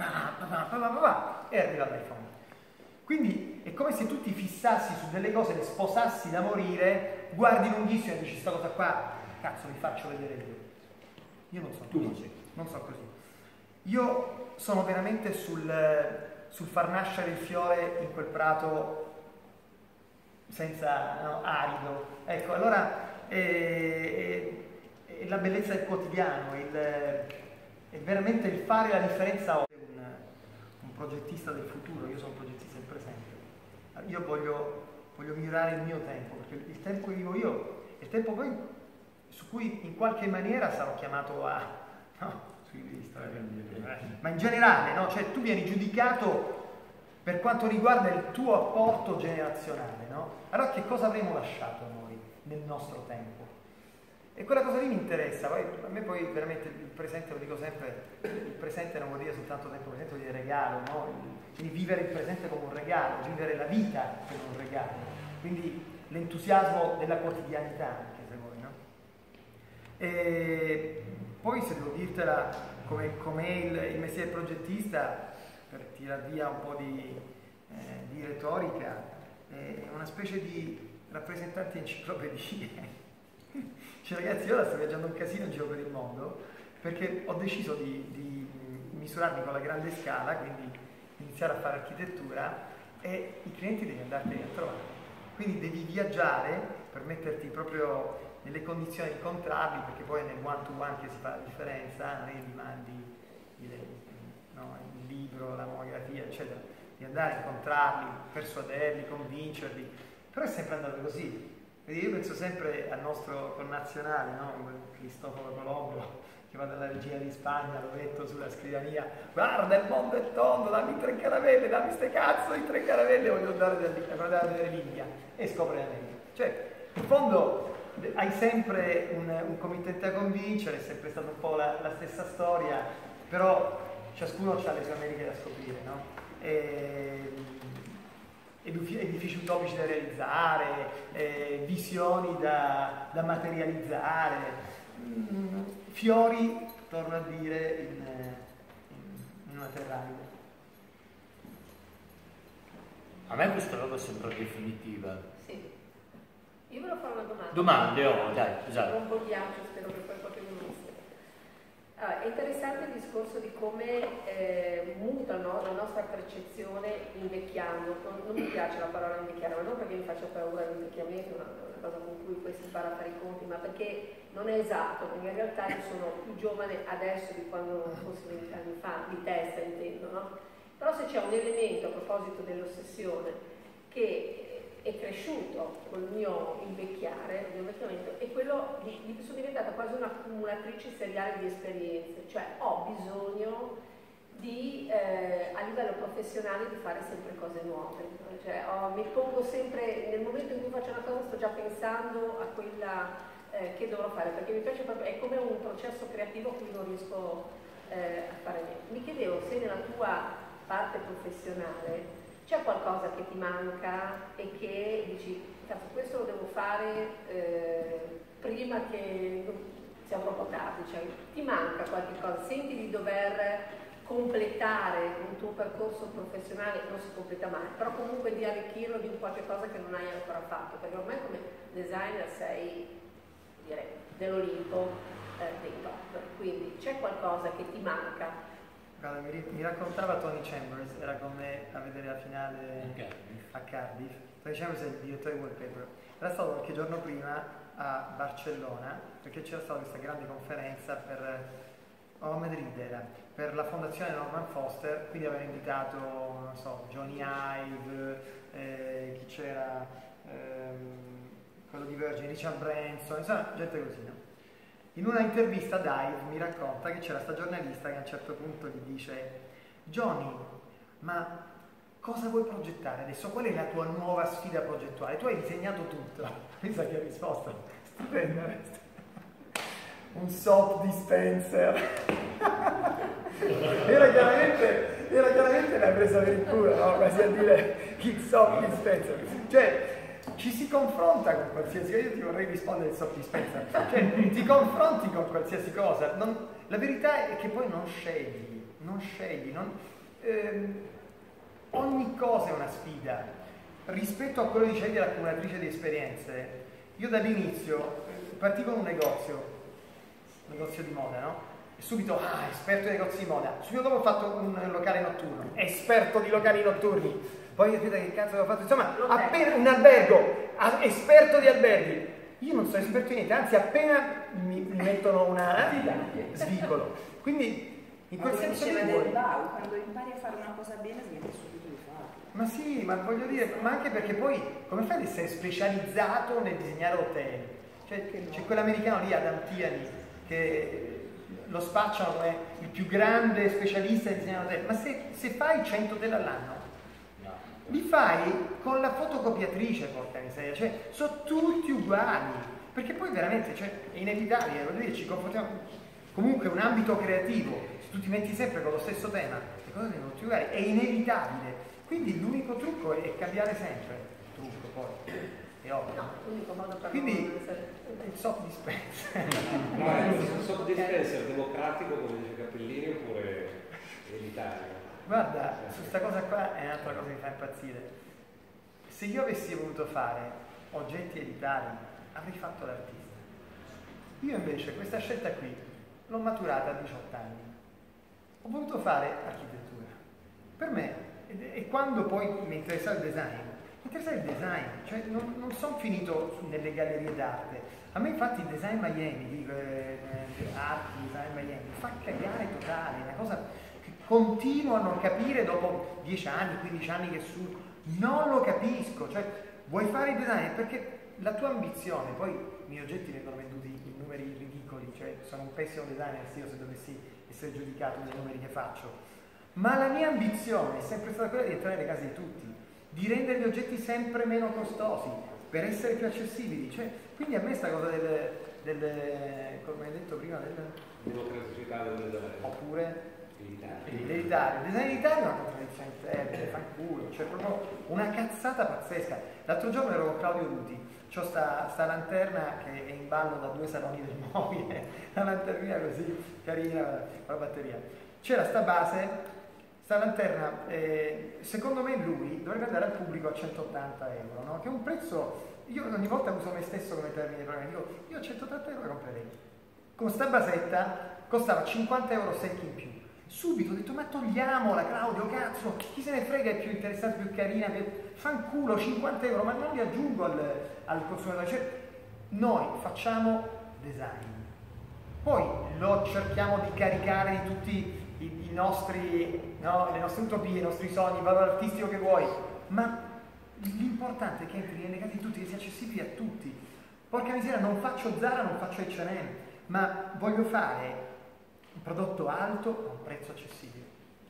e arriva l'iPhone. Quindi è come se tu ti fissassi su delle cose, le sposassi da morire, guardi lunghissimo e dici sta cosa qua, cazzo vi faccio vedere io. Io non so così, non so così. Io sono veramente sul, sul far nascere il fiore in quel prato senza, no, arido. Ecco, allora è, è, è la bellezza del quotidiano, il, è veramente il fare la differenza. Un, un progettista del futuro, io sono un progettista del presente. Io voglio, voglio migliorare il mio tempo, perché il tempo che vivo io è il tempo poi su cui in qualche maniera sarò chiamato a... No, ma in generale, no? Cioè tu vieni giudicato per quanto riguarda il tuo apporto generazionale, no? Allora che cosa avremo lasciato noi nel nostro tempo? E quella cosa lì mi interessa, poi, a me poi veramente il presente, lo dico sempre, il presente non vuol dire soltanto tempo presente, vuol dire regalo, no? Quindi vivere il presente come un regalo, vivere la vita come un regalo, quindi l'entusiasmo della quotidianità anche se vuoi, no? E poi se devo dirtela come, com'è il, il mestiere progettista, per tirar via un po' di, eh, di retorica, è una specie di rappresentante enciclopedie. Cioè ragazzi, io ora sto viaggiando un casino in giro per il mondo perché ho deciso di, di misurarmi con la grande scala, quindi iniziare a fare architettura e i clienti devi andarteli a trovare. Quindi devi viaggiare per metterti proprio nelle condizioni di incontrarli, perché poi è nel one to one che si fa la differenza, non è che gli mandi il, no, il libro, la monografia, eccetera, di andare a incontrarli, persuaderli, convincerli, però è sempre andato così. Io penso sempre al nostro connazionale, no? Cristoforo Colombo, che va dalla regina di Spagna, lo metto sulla scrivania, guarda il mondo è tondo, dammi tre caravelle, dammi ste cazzo di tre caravelle, voglio andare a vedere l'India, e scopre l'America. Cioè, in fondo hai sempre un, un committente a convincere, è sempre stata un po' la, la stessa storia, però ciascuno ha le sue Americhe da scoprire, no? E, edifici utopici da realizzare, eh, visioni da, da materializzare, mm, fiori, torno a dire, in, in, in una terra arida. A me questa roba sembra definitiva. Sì. Io volevo fare una domanda. Domande, oh, dai, esatto. Un po' di ghiaccio, spero che poi qualcuno mi sia. Allora, è interessante il discorso di come eh, muta, no, la nostra percezione invecchiando. Non, non mi piace la parola invecchiare, ma non perché mi faccia paura l'invecchiamento, è una, una cosa con cui poi si impara a fare i conti, ma perché non è esatto, perché in realtà io sono più giovane adesso di quando fossi vent'anni fa, di testa intendo, no? Però se c'è un elemento a proposito dell'ossessione che è cresciuto col mio invecchiare, il mio invecchiamento, è quello di, di sono diventata quasi un'accumulatrice seriale di esperienze, cioè ho bisogno di, eh, a livello professionale, di fare sempre cose nuove, cioè ho, mi pongo sempre, nel momento in cui faccio una cosa sto già pensando a quella eh, che dovrò fare, perché mi piace proprio, è come un processo creativo a cui non riesco eh, a fare niente. Mi chiedevo se nella tua parte professionale c'è qualcosa che ti manca e che dici, cazzo, questo lo devo fare eh, prima che sia troppo tardi, cioè ti manca qualche cosa, senti di dover completare un tuo percorso professionale, non si completa mai, però comunque di arricchirlo di un qualche cosa che non hai ancora fatto, perché ormai come designer sei, direi, dell'Olimpo eh, dei top, quindi c'è qualcosa che ti manca. Guarda, mi, mi raccontava Tony Chambers, era con me a vedere la finale okay. a Cardiff. Tony Chambers è il direttore di Wallpaper, era stato qualche giorno prima a Barcellona perché c'era stata questa grande conferenza per o a Madrid era, per la fondazione Norman Foster, quindi aveva invitato, non so, Johnny Ive, eh, chi c'era, ehm, quello di Virgin, Richard Branson, insomma, gente così, no? In una intervista Dive mi racconta che c'era sta giornalista che a un certo punto gli dice: Johnny, ma cosa vuoi progettare adesso? Qual è la tua nuova sfida progettuale? Tu hai disegnato tutto. Mi sa che ha risposto, stupenda, un soap dispenser. era chiaramente era chiaramente l'ha presa per il culo, no? Quasi a dire il soap dispenser. Cioè, ci si confronta con qualsiasi cosa. Io ti vorrei rispondere il soap dispenser. Cioè, ti confronti con qualsiasi cosa. Non, la verità è che poi non scegli, non scegli, non, ehm, ogni cosa è una sfida. Rispetto a quello che dicevi dell'accumulatrice di esperienze, io dall'inizio partivo in un negozio, un negozio di moda, no? E subito, ah, esperto di negozi di moda. Subito dopo ho fatto un locale notturno, esperto di locali notturni. Poi capite che cazzo avevo fatto? Insomma, appena un albergo, esperto di alberghi. Io non sono esperto di niente, anzi appena mi, mi mettono una svicolo. Quindi in quel senso diceva del wow, quando impari a fare una cosa bene smetti subito di farla. Ma sì, ma voglio dire, ma anche perché poi come fai ad essere specializzato nel disegnare hotel? Cioè, c'è quell'americano lì, Adam Tiani, che lo spacciano come il più grande specialista di disegnare hotel, ma se, se fai cento hotel all'anno, li fai con la fotocopiatrice, porca miseria, cioè sono tutti uguali, perché poi veramente, cioè, è inevitabile, voglio dire, ci confrontiamo, comunque un ambito creativo, se tu ti metti sempre con lo stesso tema, le cose vengono tutte uguali, è inevitabile, quindi l'unico trucco è cambiare sempre, trucco poi, è ovvio. No, l'unico modo per quindi non essere... il soft dispenser. No, è un soft dispenser democratico come dice Cappellini oppure elitario? Guarda, su questa cosa qua è un'altra cosa che mi fa impazzire. Se io avessi voluto fare oggetti editari, avrei fatto l'artista. Io invece questa scelta qui l'ho maturata a diciotto anni. Ho voluto fare architettura. Per me, e quando poi mi interessava il design, mi interessava il design, cioè non, non sono finito nelle gallerie d'arte. A me infatti il design Miami, eh, arte, design Miami, fa cagare totale, è una cosa... continuo a non capire dopo dieci anni, quindici anni che su, non lo capisco, cioè vuoi fare il design perché la tua ambizione, poi i miei oggetti vengono venduti in numeri ridicoli, cioè sono un pessimo designer io se dovessi essere giudicato nei numeri che faccio, ma la mia ambizione è sempre stata quella di entrare nelle case di tutti, di rendere gli oggetti sempre meno costosi, per essere più accessibili, cioè, quindi a me sta cosa del, del come hai detto prima, del democraticità del design. Oppure Elitario. L'elitario, il design elitario è una contraddizione terribile, fanculo, cioè proprio una cazzata pazzesca. L'altro giorno ero con Claudio Ruti, c'ho sta, sta lanterna che è in ballo da due saloni del mobile, una lanternina così carina con la batteria. C'era sta base, sta lanterna, eh, secondo me lui dovrebbe andare al pubblico a centottanta euro, no? Che è un prezzo, io ogni volta uso me stesso come termine, dico io a centottanta euro la comprerei. Con sta basetta costava cinquanta euro secchi in più. Subito ho detto, ma togliamola Claudio, cazzo, chi se ne frega, è più interessante, più carina, fanculo, cinquanta euro, ma non li aggiungo al, al consumatore, cioè noi facciamo design, poi lo cerchiamo di caricare di tutti i, i nostri, no, le nostre utopie, i nostri sogni, il valore artistico che vuoi, ma l'importante è che entri nelle case di tutti, che sia accessibile a tutti. Porca miseria, non faccio Zara, non faccio acca e emme, ma voglio fare un prodotto alto a un prezzo accessibile.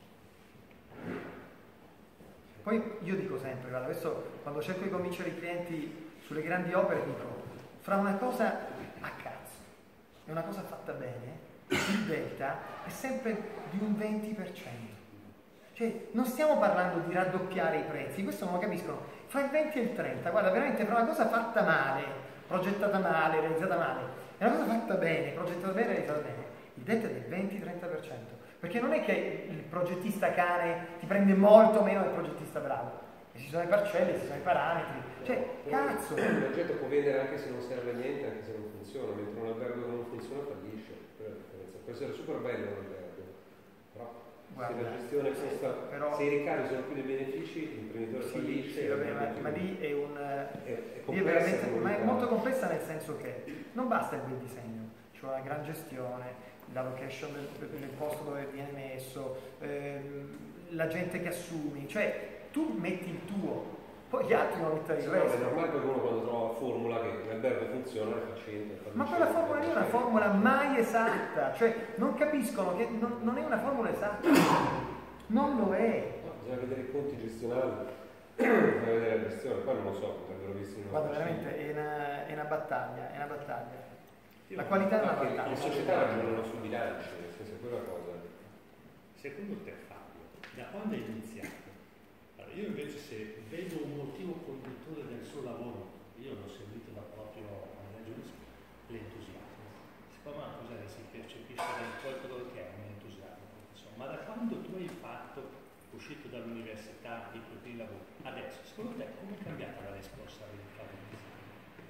Poi io dico sempre, guarda, adesso quando cerco di convincere i clienti sulle grandi opere dico, fra una cosa a cazzo e una cosa fatta bene, il delta è sempre di un venti per cento. Cioè, non stiamo parlando di raddoppiare i prezzi, questo non lo capiscono. Fra il venti e il trenta, guarda, veramente fra una cosa fatta male, progettata male, realizzata male, e una cosa fatta bene, progettata bene, realizzata bene, il delta è del venti trenta per cento. perché non è che il progettista cane ti prende molto meno del progettista bravo. Ci sono le parcelle, ci sono i parametri, cioè cazzo! Un progetto può vendere anche se non serve a niente, anche se non funziona, mentre un albergo che non funziona fallisce. Può essere super bello un albergo, però Guarda, se la gestione costa, però, se i ricavi sono più dei benefici, l'imprenditore sì, fallisce. sì, vabbè, ma, ma lì è un è, è lì è veramente, ma è molto complessa, nel senso che non basta il bel disegno, cioè la gran gestione, la location del, del posto dove viene messo, ehm, la gente che assumi, cioè tu metti il tuo, poi gli altri non mettono il sì, resto. No, è normale che uno quando trova la formula che l'albergo funziona è facente. Ma quella formula lì è una formula mai esatta, cioè non capiscono che non, non è una formula esatta, non lo è. No, bisogna vedere i conti gestionali, bisogna vedere la gestione, poi non lo so, potrebbero visto in una Guarda, veramente è una, è una battaglia, è una battaglia. La qualità è una battaglia. battaglia. Le società ragionano sui bilanci, nel senso che quella cosa. Secondo te, Fabio, da quando è iniziato? Allora, io invece se vedo un motivo conduttore del suo lavoro, io l'ho seguito da proprio l'entusiasmo. Secondo me è una cosa che si percepisce nel tuo colore che è un entusiasmo. Insomma, ma da quando tu hai fatto, uscito dall'università, i tuoi primi lavori, adesso, secondo te come è cambiata la responsabilità del design?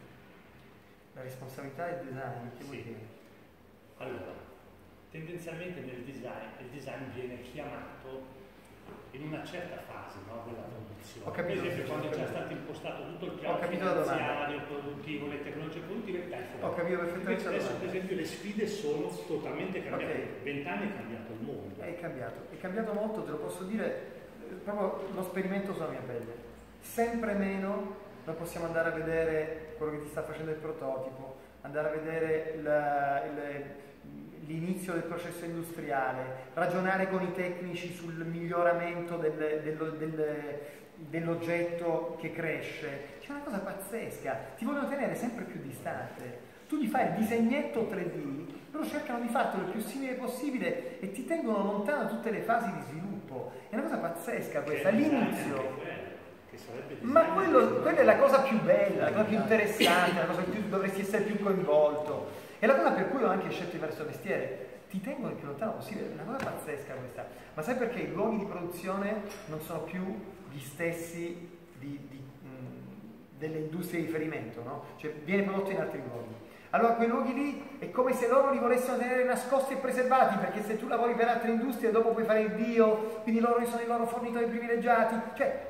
La responsabilità del design, che vuol Sì. dire? Allora, tendenzialmente nel design, il design viene chiamato in una certa fase, no, della produzione. Ho capito, per esempio sì, quando è ho già capito. stato impostato tutto il Ho piano capito la domanda. finanziario, produttivo, le tecnologie produttive, dai fuori. Ho capito perfettamente Invece la adesso domanda. per esempio le sfide sono totalmente cambiate. Ok. Vent'anni è cambiato il mondo. È cambiato, è cambiato molto, te lo posso dire, eh, proprio lo sperimento sulla mia pelle. Sempre meno noi possiamo andare a vedere quello che ti sta facendo il prototipo, andare a vedere la, il, l'inizio del processo industriale, ragionare con i tecnici sul miglioramento del, dello, del, dell'oggetto che cresce. C'è una cosa pazzesca, ti vogliono tenere sempre più distante. Tu gli fai il disegnetto tre D, loro cercano di fartelo il più simile possibile e ti tengono lontano da tutte le fasi di sviluppo. È una cosa pazzesca questa, all'inizio. Ma quello, quella è la cosa più bella, la cosa più interessante, la cosa in cui dovresti essere più coinvolto. È la cosa per cui ho anche scelto di fare questo mestiere. Ti tengono il più lontano possibile, è una cosa pazzesca questa. Ma sai perché i luoghi di produzione non sono più gli stessi di, di, mh, delle industrie di riferimento, no? Cioè viene prodotto in altri luoghi. Allora quei luoghi lì è come se loro li volessero tenere nascosti e preservati, perché se tu lavori per altre industrie dopo puoi fare il bio, quindi loro sono i loro fornitori privilegiati. Cioè,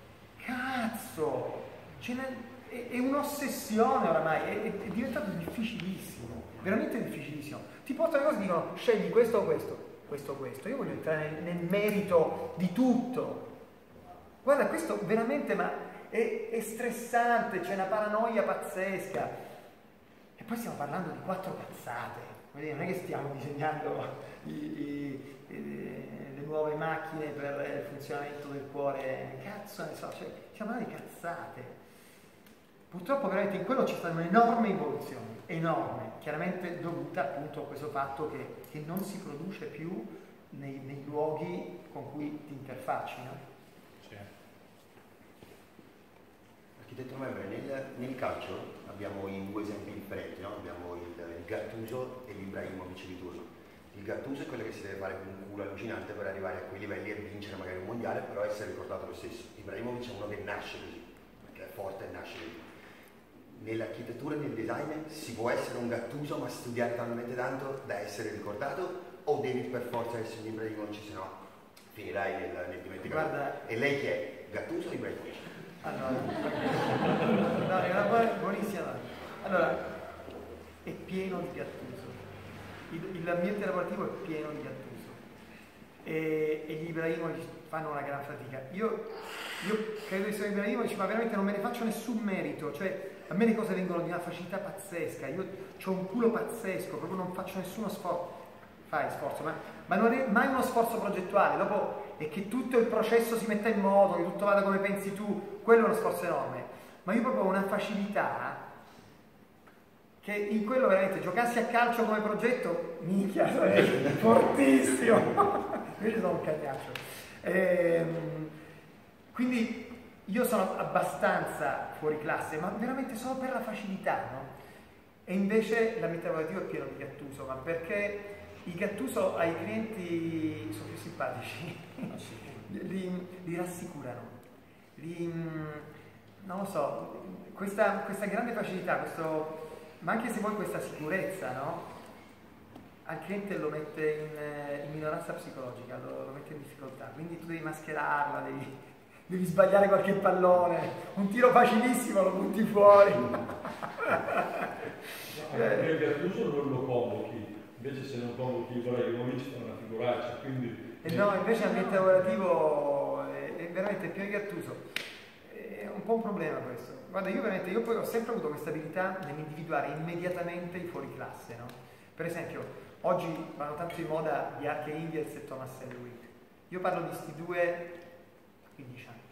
cazzo! Ce è, è un'ossessione oramai, è, è, è diventato difficilissimo, veramente difficilissimo. Ti portano le cose e dicono scegli questo o questo, questo o questo. Io voglio entrare nel, nel merito di tutto. Guarda, questo veramente ma è, è stressante, c'è una paranoia pazzesca. E poi stiamo parlando di quattro cazzate, non è che stiamo disegnando i, i, i, le nuove macchine per il funzionamento del cuore, cazzo ne so, cioè, stiamo parlando di cazzate. Purtroppo veramente in quello c'è stata un'enorme evoluzione, enorme, chiaramente dovuta appunto a questo fatto che, che non si produce più nei, nei luoghi con cui ti interfacci, no? Architetto Membre, nel, nel calcio abbiamo i due esempi differenti, no? Abbiamo il, il Gattuso e l'Ibrahimovic di turno. Il Gattuso è quello che si deve fare con un culo allucinante per arrivare a quei livelli e vincere magari un mondiale, però essere ricordato lo stesso. Ibrahimovic è uno che nasce così, perché è forte e nasce così. Nell'architettura e nel design si può essere un Gattuso ma studiare talmente tanto da essere ricordato, o devi per forza essere un Ibrahimovic, se no finirai nel, nel dimenticato. Guarda, e lei chi è? Gattuso o Ibrahimovic? Allora, no, è una buona, buonissima domanda. Allora, è pieno di Gattuso. Il, l'ambiente lavorativo è pieno di Gattuso. E, e gli Ibrahimovic fanno una gran fatica. Io, io credo di essere Ibrahimovic, ma veramente non me ne faccio nessun merito. Cioè, a me le cose vengono di una facilità pazzesca. Io ho un culo pazzesco, proprio non faccio nessuno sforzo. Fai sforzo, ma, ma non è mai uno sforzo progettuale. Dopo è che tutto il processo si metta in modo, che tutto vada come pensi tu, quello è uno sforzo enorme. Ma io proprio ho una facilità che in quello veramente giocassi a calcio come progetto, minchia, sarei fortissimo. Invece sono un cagnaccio. Ehm, quindi io sono abbastanza fuori classe, ma veramente solo per la facilità, no? E invece l'ambiente lavorativo è pieno di Gattuso, ma perché i Gattuso ai clienti sono più simpatici, Ah, sì. li, li rassicurano, li, non lo so, questa, questa grande facilità, questo, ma anche se vuoi questa sicurezza, no? Al cliente lo mette in, in minoranza psicologica, lo, lo mette in difficoltà, quindi tu devi mascherarla, devi, devi sbagliare qualche pallone, un tiro facilissimo lo butti fuori. Eh, il Gattuso non lo convochi, invece se non convochi Ibrahimovic fa una figuraccia, quindi... E no, invece l'ambiente lavorativo è, è veramente più di Gattuso, è un po' un problema questo. Guarda, io veramente, io poi ho sempre avuto questa abilità nell'individuare immediatamente i fuori classe, no? Per esempio, oggi vanno tanto in moda gli Arche Ingels e Thomas Sellewick. Io parlo di questi due quindici anni.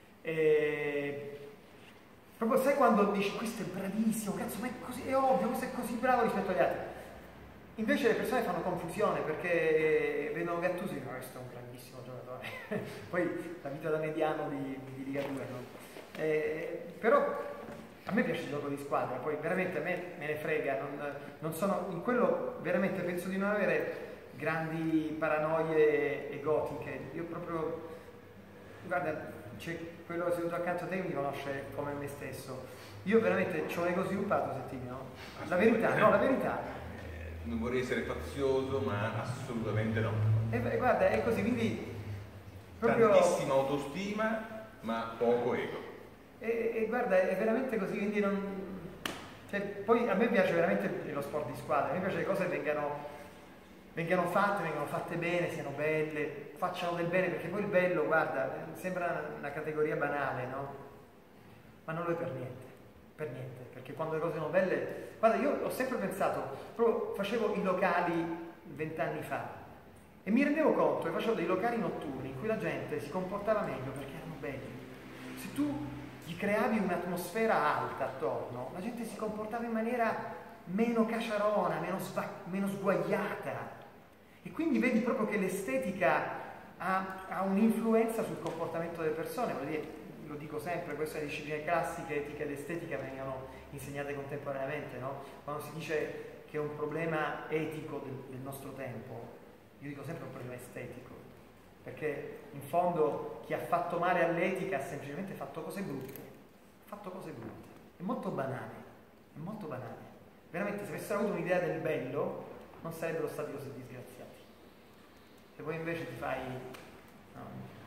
E... proprio sai quando dici questo è bravissimo, cazzo, ma è così, è ovvio, questo è così bravo rispetto agli altri. Invece le persone fanno confusione perché vedono Gattuso e dicono questo è un grandissimo giocatore. Poi la vita da mediano di, di Liga due, no? Eh, però a me piace il gioco di squadra, poi veramente a me me ne frega, non, non sono, in quello veramente penso di non avere grandi paranoie egotiche, io proprio, guarda, c'è quello seduto accanto a te che mi conosce come me stesso, io veramente ho un ego sviluppato, Settimio, la verità, no, la verità. Eh, non vorrei essere fazioso, ma assolutamente no. E beh, guarda, è così, quindi proprio... Tantissima autostima, ma poco ego. E, e guarda, è veramente così, quindi non... Cioè, poi a me piace veramente lo sport di squadra, a me piace che le cose vengano, vengano fatte, vengano fatte bene, siano belle, facciano del bene, perché poi il bello, guarda, sembra una categoria banale, no? Ma non lo è per niente, per niente, perché quando le cose sono belle... Guarda, io ho sempre pensato, proprio facevo i locali vent'anni fa e mi rendevo conto che facevo dei locali notturni in cui la gente si comportava meglio perché erano belli. Se tu gli creavi un'atmosfera alta attorno, la gente si comportava in maniera meno caciarona, meno, sva- meno sguagliata. E quindi vedi proprio che l'estetica ha, ha un'influenza sul comportamento delle persone. Vuol dire, lo dico sempre, queste discipline classiche, etica ed estetica, vengono insegnate contemporaneamente, no? Quando si dice che è un problema etico del, del nostro tempo, io dico sempre un problema estetico. Perché in fondo chi ha fatto male all'etica ha semplicemente fatto cose brutte, ha fatto cose brutte, è molto banale, è molto banale. Veramente se avessero avuto un'idea del bello non sarebbero stati così disgraziati. Se poi invece ti fai... No,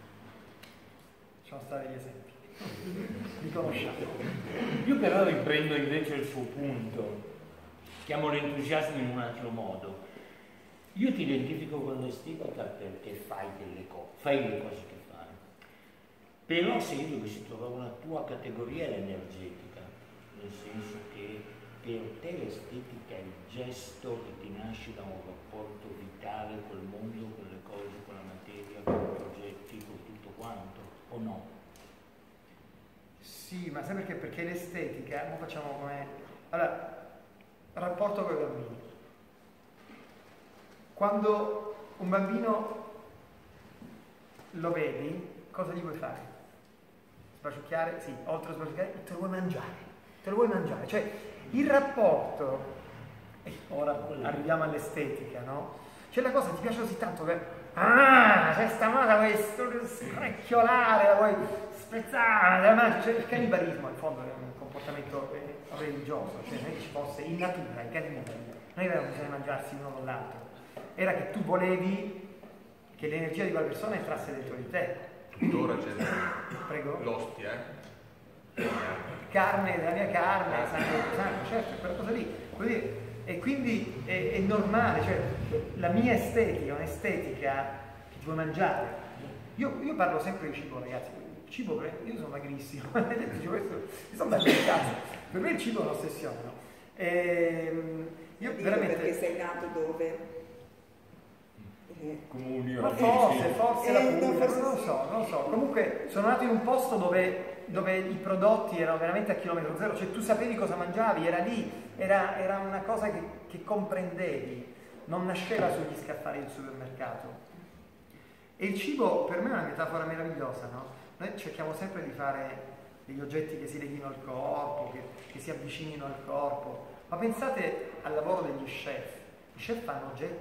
lasciamo stare gli esempi, li conosciamo. Io però riprendo invece il suo punto, chiamo l'entusiasmo in un altro modo. Io ti identifico con l'estetica perché fai delle cose, fai le cose che fai. Però sento che si trova una tua categoria l'energetica, nel senso che per te l'estetica è il gesto che ti nasce da un rapporto vitale col mondo, con le cose, con la materia, con i progetti, con tutto quanto, o no? Sì, ma sai perché? Perché l'estetica, ora facciamo come... Allora, rapporto con i bambini. Quando un bambino lo vedi, cosa gli vuoi fare? Sbaciucchiare? Sì, oltre a sbaciucchiare, te lo vuoi mangiare, te lo vuoi mangiare. Cioè, il rapporto, e ora arriviamo all'estetica, no? Cioè la cosa ti piace così tanto che, ah, c'è sta cosa, la vuoi screcchiolare, la vuoi spezzare, la mangi. Cioè, il cannibalismo, in fondo, è un comportamento eh, religioso, cioè non è che ci fosse in natura, i cannibali, non avevano bisogno di mangiarsi uno con l'altro. Era che tu volevi che l'energia di quella persona entrasse dentro di te. Tuttora c'è Prego? l'ostia, eh? Carne della mia carne, sangue del tuo sangue, certo, quella cosa lì. Vuol dire, e quindi è, è normale, cioè la mia estetica è un'estetica che ti vuoi mangiare. Io, io parlo sempre di cibo, ragazzi. Il cibo, io sono magrissimo, dico questo, io sono bello in casa. Per me il cibo è un'ossessione, no? E, io veramente... Perché sei nato dove? Comuni, Ma forse, forse la Eh, no, Puglia, forse non lo sì. so, non lo so. Comunque sono nato in un posto dove, dove i prodotti erano veramente a chilometro zero, cioè tu sapevi cosa mangiavi, era lì, era, era una cosa che, che comprendevi, non nasceva sugli scaffali del supermercato. E il cibo per me è una metafora meravigliosa, no? Noi cerchiamo sempre di fare degli oggetti che si leghino al corpo, che, che si avvicinino al corpo, ma pensate al lavoro degli chef. I chef fanno oggetti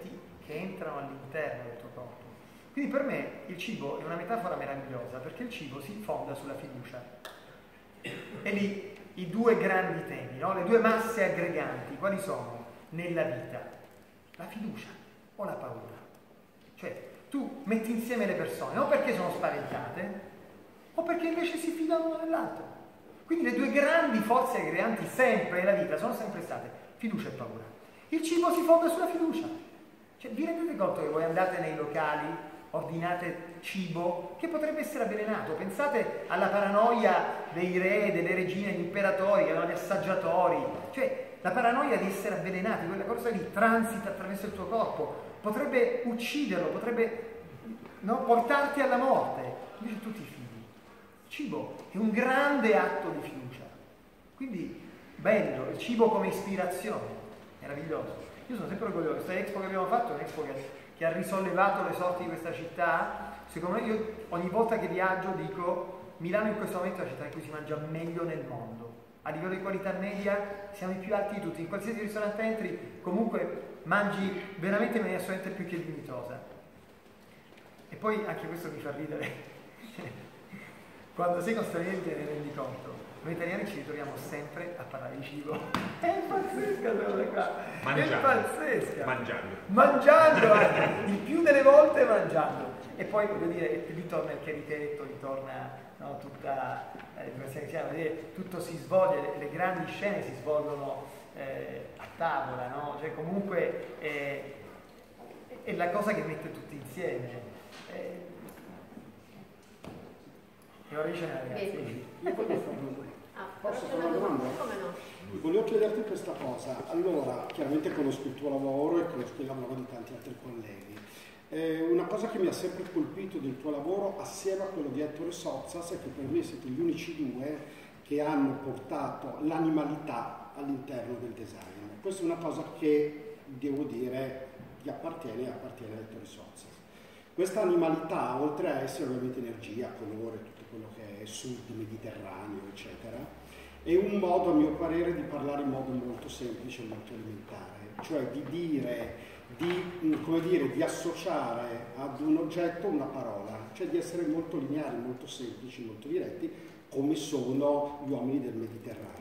che entrano all'interno del tuo corpo. Quindi per me il cibo è una metafora meravigliosa, perché il cibo si fonda sulla fiducia. E lì i due grandi temi, no? Le due masse aggreganti, quali sono nella vita? La fiducia o la paura? Cioè, tu metti insieme le persone, o perché sono spaventate, o perché invece si fidano l'uno dell'altro. Quindi le due grandi forze aggreganti sempre nella vita sono sempre state fiducia e paura. Il cibo si fonda sulla fiducia. Cioè, vi rendete conto che voi andate nei locali, ordinate cibo che potrebbe essere avvelenato? Pensate alla paranoia dei re, delle regine, degli imperatori, degli assaggiatori. Cioè, la paranoia di essere avvelenati, quella cosa lì transita attraverso il tuo corpo, potrebbe ucciderlo, potrebbe, no, portarti alla morte. Invece tu ti fidi. Il cibo è un grande atto di fiducia. Quindi, bello, il cibo come ispirazione, meraviglioso. Io sono sempre orgoglioso. Questa Expo che abbiamo fatto è un'Expo che, che ha risollevato le sorti di questa città. Secondo me, io ogni volta che viaggio dico Milano in questo momento è la città in cui si mangia meglio nel mondo. A livello di qualità media siamo i più alti di tutti. In qualsiasi ristorante entri, comunque mangi veramente in maniera assolutamente più che dignitosa. E poi anche questo mi fa ridere. Quando sei con stranieri te ne rendi conto. Noi italiani ci ritroviamo sempre a parlare di cibo. È pazzesca quella cosa qua. Mangiando. È pazzesca. Mangiando. Mangiando, eh. Il più delle volte mangiando. E poi voglio dire, lì torna il cheritetto, ritorna, no, tutta eh, tutto si svolge, le, le grandi scene si svolgono eh, a tavola, no? Cioè comunque eh, è la cosa che mette tutti insieme. Eh, e ora dice ragazzi. Io voglio fare Ah, Posso fare una domanda? Come no? Volevo chiederti questa cosa. Allora, chiaramente conosco il tuo lavoro e conosco il lavoro di tanti altri colleghi. Eh, una cosa che mi ha sempre colpito del tuo lavoro, assieme a quello di Ettore Sozzas, è che per me siete gli unici due che hanno portato l'animalità all'interno del design. Questa è una cosa che, devo dire, ti appartiene e appartiene a Ettore Sozzas. Questa animalità, oltre a essere ovviamente energia, colore, tutto quello che è sud, mediterraneo, eccetera, è un modo, a mio parere, di parlare in modo molto semplice e molto elementare, cioè di dire, di, come dire, di associare ad un oggetto una parola, cioè di essere molto lineari, molto semplici, molto diretti, come sono gli uomini del Mediterraneo.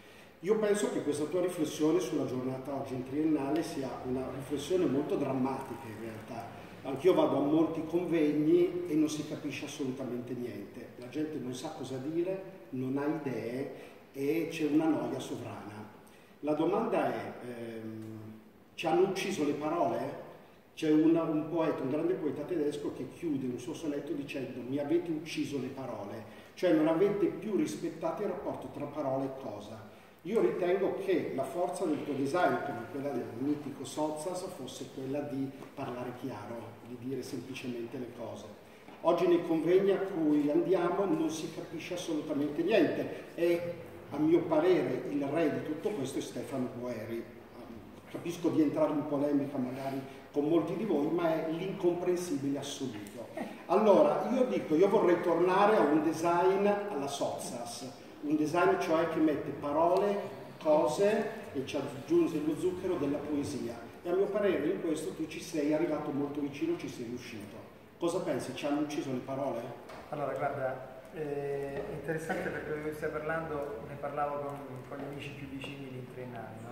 Io penso che questa tua riflessione sulla giornata oggi in triennale sia una riflessione molto drammatica in realtà. Anch'io vado a molti convegni e non si capisce assolutamente niente. La gente non sa cosa dire, non ha idee e c'è una noia sovrana. La domanda è, ehm, ci hanno ucciso le parole? C'è una, un poeta, un grande poeta tedesco che chiude un suo sonetto dicendo mi avete ucciso le parole, cioè non avete più rispettato il rapporto tra parola e cosa. Io ritengo che la forza del tuo design, come quella del mitico Sozzas, fosse quella di parlare chiaro, di dire semplicemente le cose. Oggi nei convegni a cui andiamo non si capisce assolutamente niente e a mio parere il re di tutto questo è Stefano Boeri. Capisco di entrare in polemica magari con molti di voi, ma è l'incomprensibile assoluto. Allora, io dico, io vorrei tornare a un design alla Sozzas, un design cioè che mette parole, cose e ci aggiunge lo zucchero della poesia. E a mio parere in questo tu ci sei arrivato molto vicino, ci sei riuscito. Cosa pensi? Ci hanno ucciso le parole? Allora, guarda, eh, è interessante perché quello che stai parlando, ne parlavo con, con gli amici più vicini di triennale, no?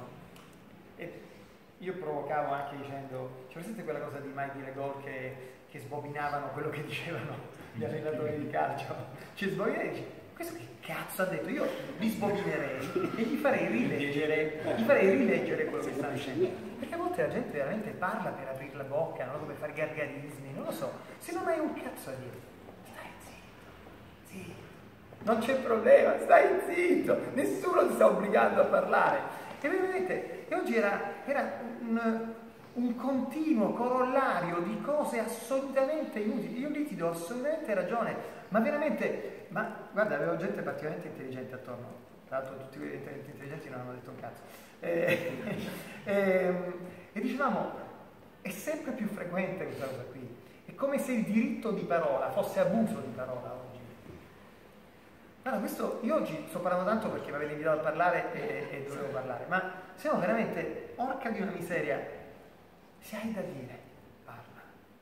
E io provocavo anche dicendo, c'è presente quella cosa di mai dire gol che, che sbobinavano quello che dicevano gli allenatori di calcio? Cioè sbobinare e dici, questo che cazzo ha detto? Io li sbobinerei e gli farei rileggere, gli farei rileggere quello che sta dicendo. Perché a volte la gente veramente parla per aprire la bocca, non come fare gargarismi, non lo so. Se non hai un cazzo a dire, stai zitto, zitto. Non c'è problema, stai zitto, nessuno ti sta obbligando a parlare. E vedete, e oggi era, era un, un continuo corollario di cose assolutamente inutili. Io lì ti do assolutamente ragione, ma veramente, ma guarda, avevo gente particolarmente intelligente attorno, tra l'altro tutti quelli intelligenti non hanno detto un cazzo. E, e, e dicevamo, è sempre più frequente questa cosa qui, è come se il diritto di parola fosse abuso di parola oggi. Allora, questo, io oggi sto parlando tanto perché mi avete invitato a parlare e, e dovevo parlare, ma se no veramente, orca di una miseria, se hai da dire,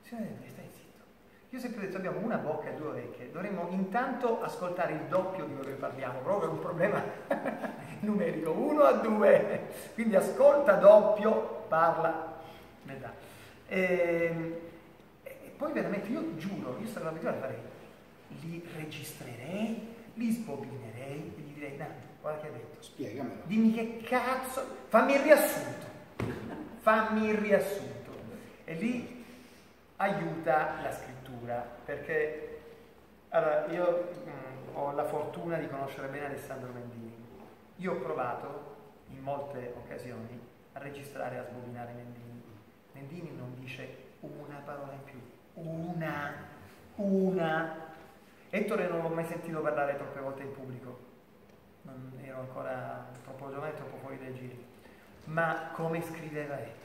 Signore, stai zitto. Io ho sempre detto, abbiamo una bocca e due orecchie, dovremmo intanto ascoltare il doppio di quello che parliamo, proprio è un problema numerico, uno a due, quindi ascolta doppio, parla metà. E, e poi veramente, io giuro, io sarò abituato a fare, li registrerei, li sbobinerei e gli direi, no, guarda che hai detto. Spiegamelo. Dimmi che cazzo, fammi il riassunto, fammi il riassunto. E lì aiuta la scrittura, perché allora, io mh, ho la fortuna di conoscere bene Alessandro Mendini. Io ho provato in molte occasioni a registrare e a sbobinare Mendini. Mendini non dice una parola in più, una, una. Ettore non l'ho mai sentito parlare troppe volte in pubblico, non ero ancora troppo giovane e troppo fuori dai giri, ma come scriveva Ettore?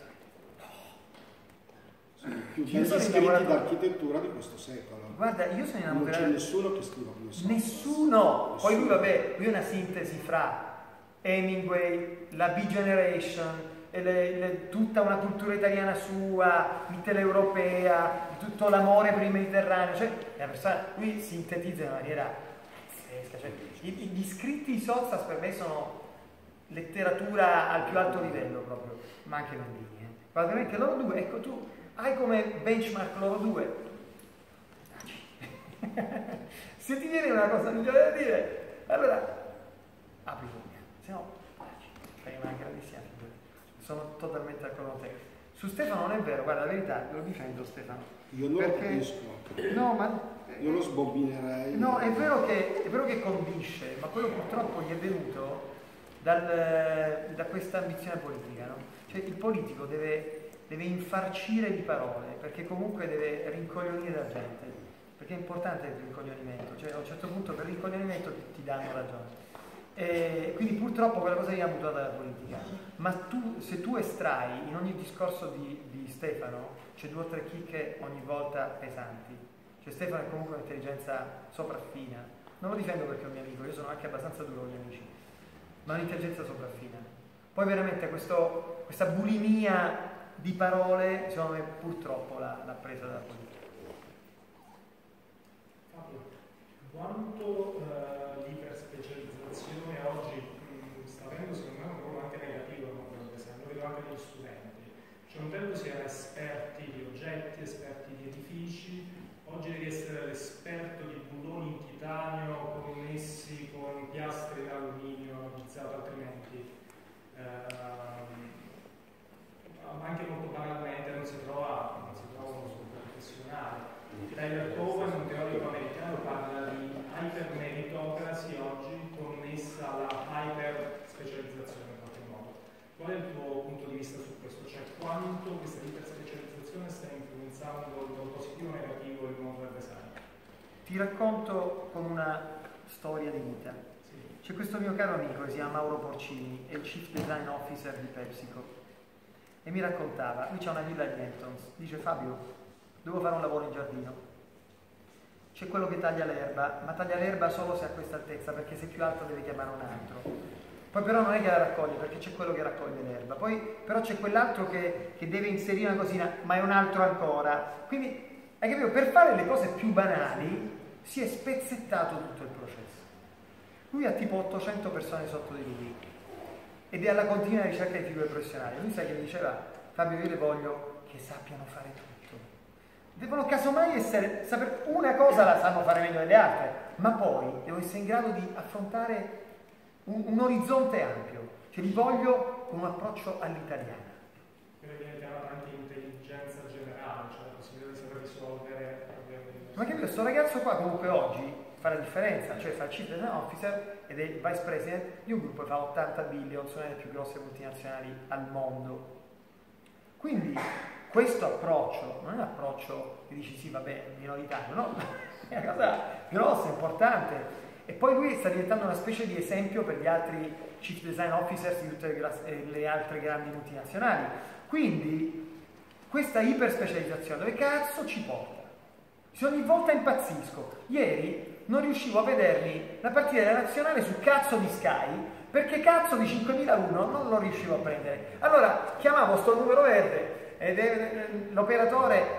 Sono i più belli scritti d'architettura di questo secolo. Guarda, io sono innamorato. Non c'è nessuno che scriva come Socrate. Nessuno. Poi lui, vabbè, lui è una sintesi fra Hemingway, la B-Generation, e le, le, tutta una cultura italiana sua, mitteleuropea, tutto l'amore per il Mediterraneo. Cioè, la persona, lui sintetizza in una maniera pazzesca. Cioè, gli scritti di Sozzas per me sono letteratura al più alto livello proprio, ma anche Mendini. Eh. Guarda, veramente loro due, ecco tu. Hai come benchmark loro due. Se ti viene una cosa migliore da dire, allora apri bocca, se no fai una grandissima figura. Sono totalmente d'accordo con te. Su Stefano non è vero, guarda, la verità, lo difendo Stefano. Io non perché... lo capisco. No, ma... Io lo sbobbinerei. No, è vero che, è vero che convince, ma quello purtroppo gli è venuto dal, da questa ambizione politica, no? Cioè il politico deve... deve infarcire di parole, perché comunque deve rincoglionire la gente, perché è importante il rincoglionimento, cioè a un certo punto per il rincoglionimento ti, ti danno ragione. E quindi purtroppo quella cosa lì ha mutato dalla politica, ma tu, se tu estrai in ogni discorso di, di Stefano, c'è due o tre chicche ogni volta pesanti, cioè Stefano è comunque un'intelligenza sopraffina, non lo difendo perché è un mio amico, io sono anche abbastanza duro con gli amici, ma un'intelligenza sopraffina. Poi veramente questo, questa bulimia di parole, secondo me purtroppo l'ha, l'ha presa dalla politica. Fabio, quanto eh, l'iperspecializzazione oggi mh, sta avendo secondo me un ruolo anche negativo, no? Lo vedo anche negli studenti. Cioè un tempo si era esperti di oggetti, esperti di edifici, oggi devi essere l'esperto di bulloni in titanio connessi con piastre in alluminio anodizzato, altrimenti eh, anche molto banalmente non si trova, non si trova uno super professionale. Tyler Cowen, un teorico americano, parla di hyper-meritocracy oggi connessa alla hyper-specializzazione in qualche modo. Qual è il tuo punto di vista su questo? Cioè quanto questa iperspecializzazione sta influenzando in modo positivo o negativo il mondo del design? Ti racconto con una storia di vita. Sì. C'è questo mio caro amico che si chiama Mauro Porcini, è il Chief Design Officer di PepsiCo. E mi raccontava, lui c'ha una villa agli Hamptons, dice Fabio, devo fare un lavoro in giardino, c'è quello che taglia l'erba, ma taglia l'erba solo se a questa altezza, perché se è più alto deve chiamare un altro, poi però non è che la raccoglie, perché c'è quello che raccoglie l'erba, poi però c'è quell'altro che, che deve inserire una cosina, ma è un altro ancora, quindi hai capito, per fare le cose più banali si è spezzettato tutto il processo. Lui ha tipo ottocento persone sotto di lui ed è alla continua ricerca di figure professionali. Lui sai che mi diceva, Fabio, io le voglio che sappiano fare tutto. Devono casomai essere, sapere una cosa la sanno fare meglio delle altre, ma poi devono essere in grado di affrontare un, un orizzonte ampio. Cioè li voglio con un approccio all'italiana. Quindi viene chiamata anche intelligenza generale, cioè la possibilità di saper risolvere problemi. Ma che questo ragazzo qua comunque oggi fa la differenza, cioè fa il Chief Design Officer ed è il Vice President di un gruppo che fa ottanta billion, sono le più grosse multinazionali al mondo. Quindi questo approccio non è un approccio che dici sì vabbè, minoritario, no, è una cosa grossa, importante. E poi lui sta diventando una specie di esempio per gli altri Chief Design Officers di tutte le, le altre grandi multinazionali. Quindi questa iperspecializzazione dove cazzo ci porta? Se ogni volta impazzisco. Ieri non riuscivo a vedermi la partita della nazionale su cazzo di Sky perché cazzo di cinquemilauno non lo riuscivo a prendere. Allora chiamavo sto numero verde ed l'operatore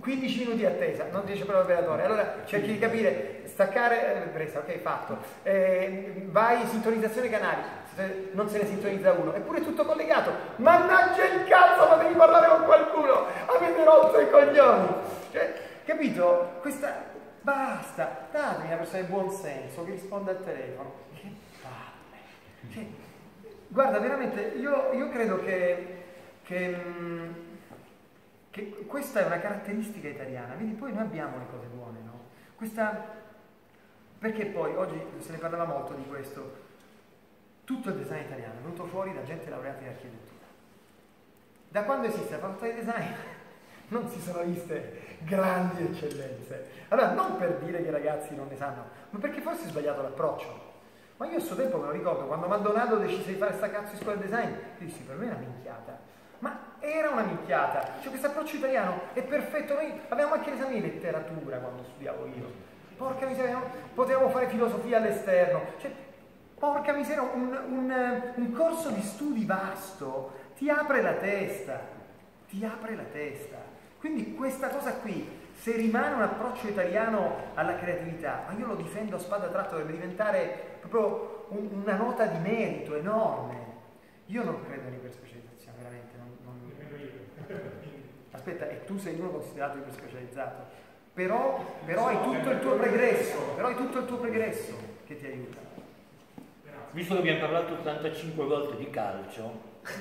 quindici minuti di attesa, non riesce però l'operatore, allora cerchi di capire, staccare, eh, presa, ok, fatto, eh, vai sintonizzazione canali, non se ne sintonizza uno, eppure è tutto collegato, mannaggia il cazzo, ma devi parlare con qualcuno, avete rotto i coglioni, cioè, capito? Questa, basta, datemi una persona di buon senso che risponda al telefono, che palle, cioè, guarda, veramente, io, io credo che, che, che questa è una caratteristica italiana, vedi, poi noi abbiamo le cose buone, no? Questa, perché poi, oggi se ne parlava molto di questo, tutto il design italiano è venuto fuori da gente laureata in architettura. Da quando esiste la facoltà di design non si sono viste grandi eccellenze. Allora, non per dire che i ragazzi non ne sanno, ma perché forse è sbagliato l'approccio. Ma io a suo tempo me lo ricordo, quando Maldonado decise di fare sta cazzo di scuola di design, io dissi, per me è una minchiata. Ma era una minchiata. Cioè, questo approccio italiano è perfetto. Noi avevamo anche l'esame di letteratura quando studiavo io. Porca miseria, potevamo fare filosofia all'esterno. Cioè, porca miseria, un, un, un corso di studi vasto ti apre la testa, ti apre la testa. Quindi questa cosa qui, se rimane un approccio italiano alla creatività, ma io lo difendo a spada tratta, dovrebbe diventare proprio un, una nota di merito enorme. Io non credo in iperspecializzazione, veramente. Non, non... Aspetta, e tu sei uno considerato iperspecializzato, però, però hai tutto il tuo pregresso, però hai tutto il tuo pregresso che ti aiuta. Visto che abbiamo parlato ottantacinque volte di calcio,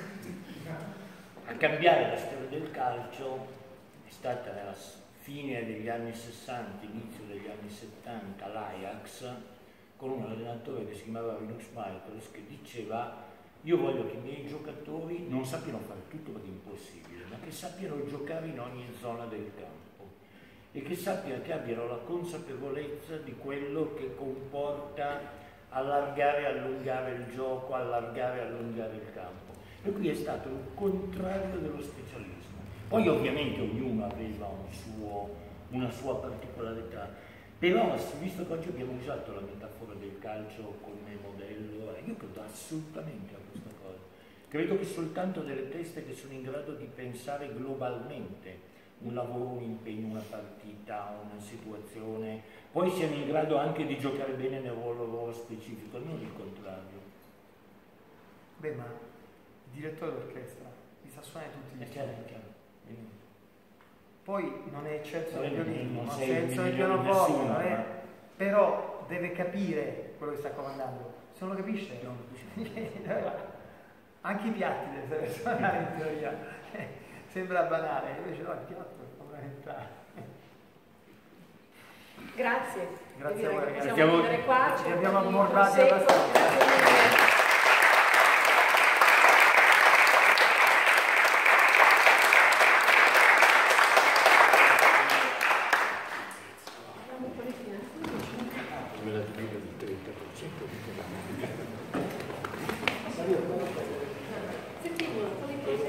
a cambiare la storia del calcio è stata nella fine degli anni sessanta, inizio degli anni settanta, l'Ajax, con un allenatore che si chiamava Rinus Michels, che diceva: io voglio che i miei giocatori non sappiano fare tutto perché è impossibile, ma che sappiano giocare in ogni zona del campo e che sappiano, che abbiano la consapevolezza di quello che comporta allargare e allungare il gioco, allargare e allungare il campo. E qui è stato il contrario dello specialismo. Poi ovviamente ognuno aveva un suo, una sua particolarità, però visto che oggi abbiamo usato la metafora del calcio come modello, io credo assolutamente a questa cosa. Credo che soltanto delle teste che sono in grado di pensare globalmente un lavoro, un impegno, una partita, una situazione, poi siamo in grado anche di giocare bene nel ruolo specifico, non il contrario. Beh, ma il direttore d'orchestra mi sa suonare tutti gli strumenti. Poi non è eccesso nel violino, non è eccesso nel pianoforte, non è... però deve capire quello che sta comandando. Se non lo capisce, non lo capisce. Anche i piatti deve saper suonare in teoria. Sembra banale, invece no, il piatto è fondamentale. Grazie. Grazie a voi ragazzi. Possiamo chiudere qua. Ci abbiamo ammorrati abbastanza. Senti,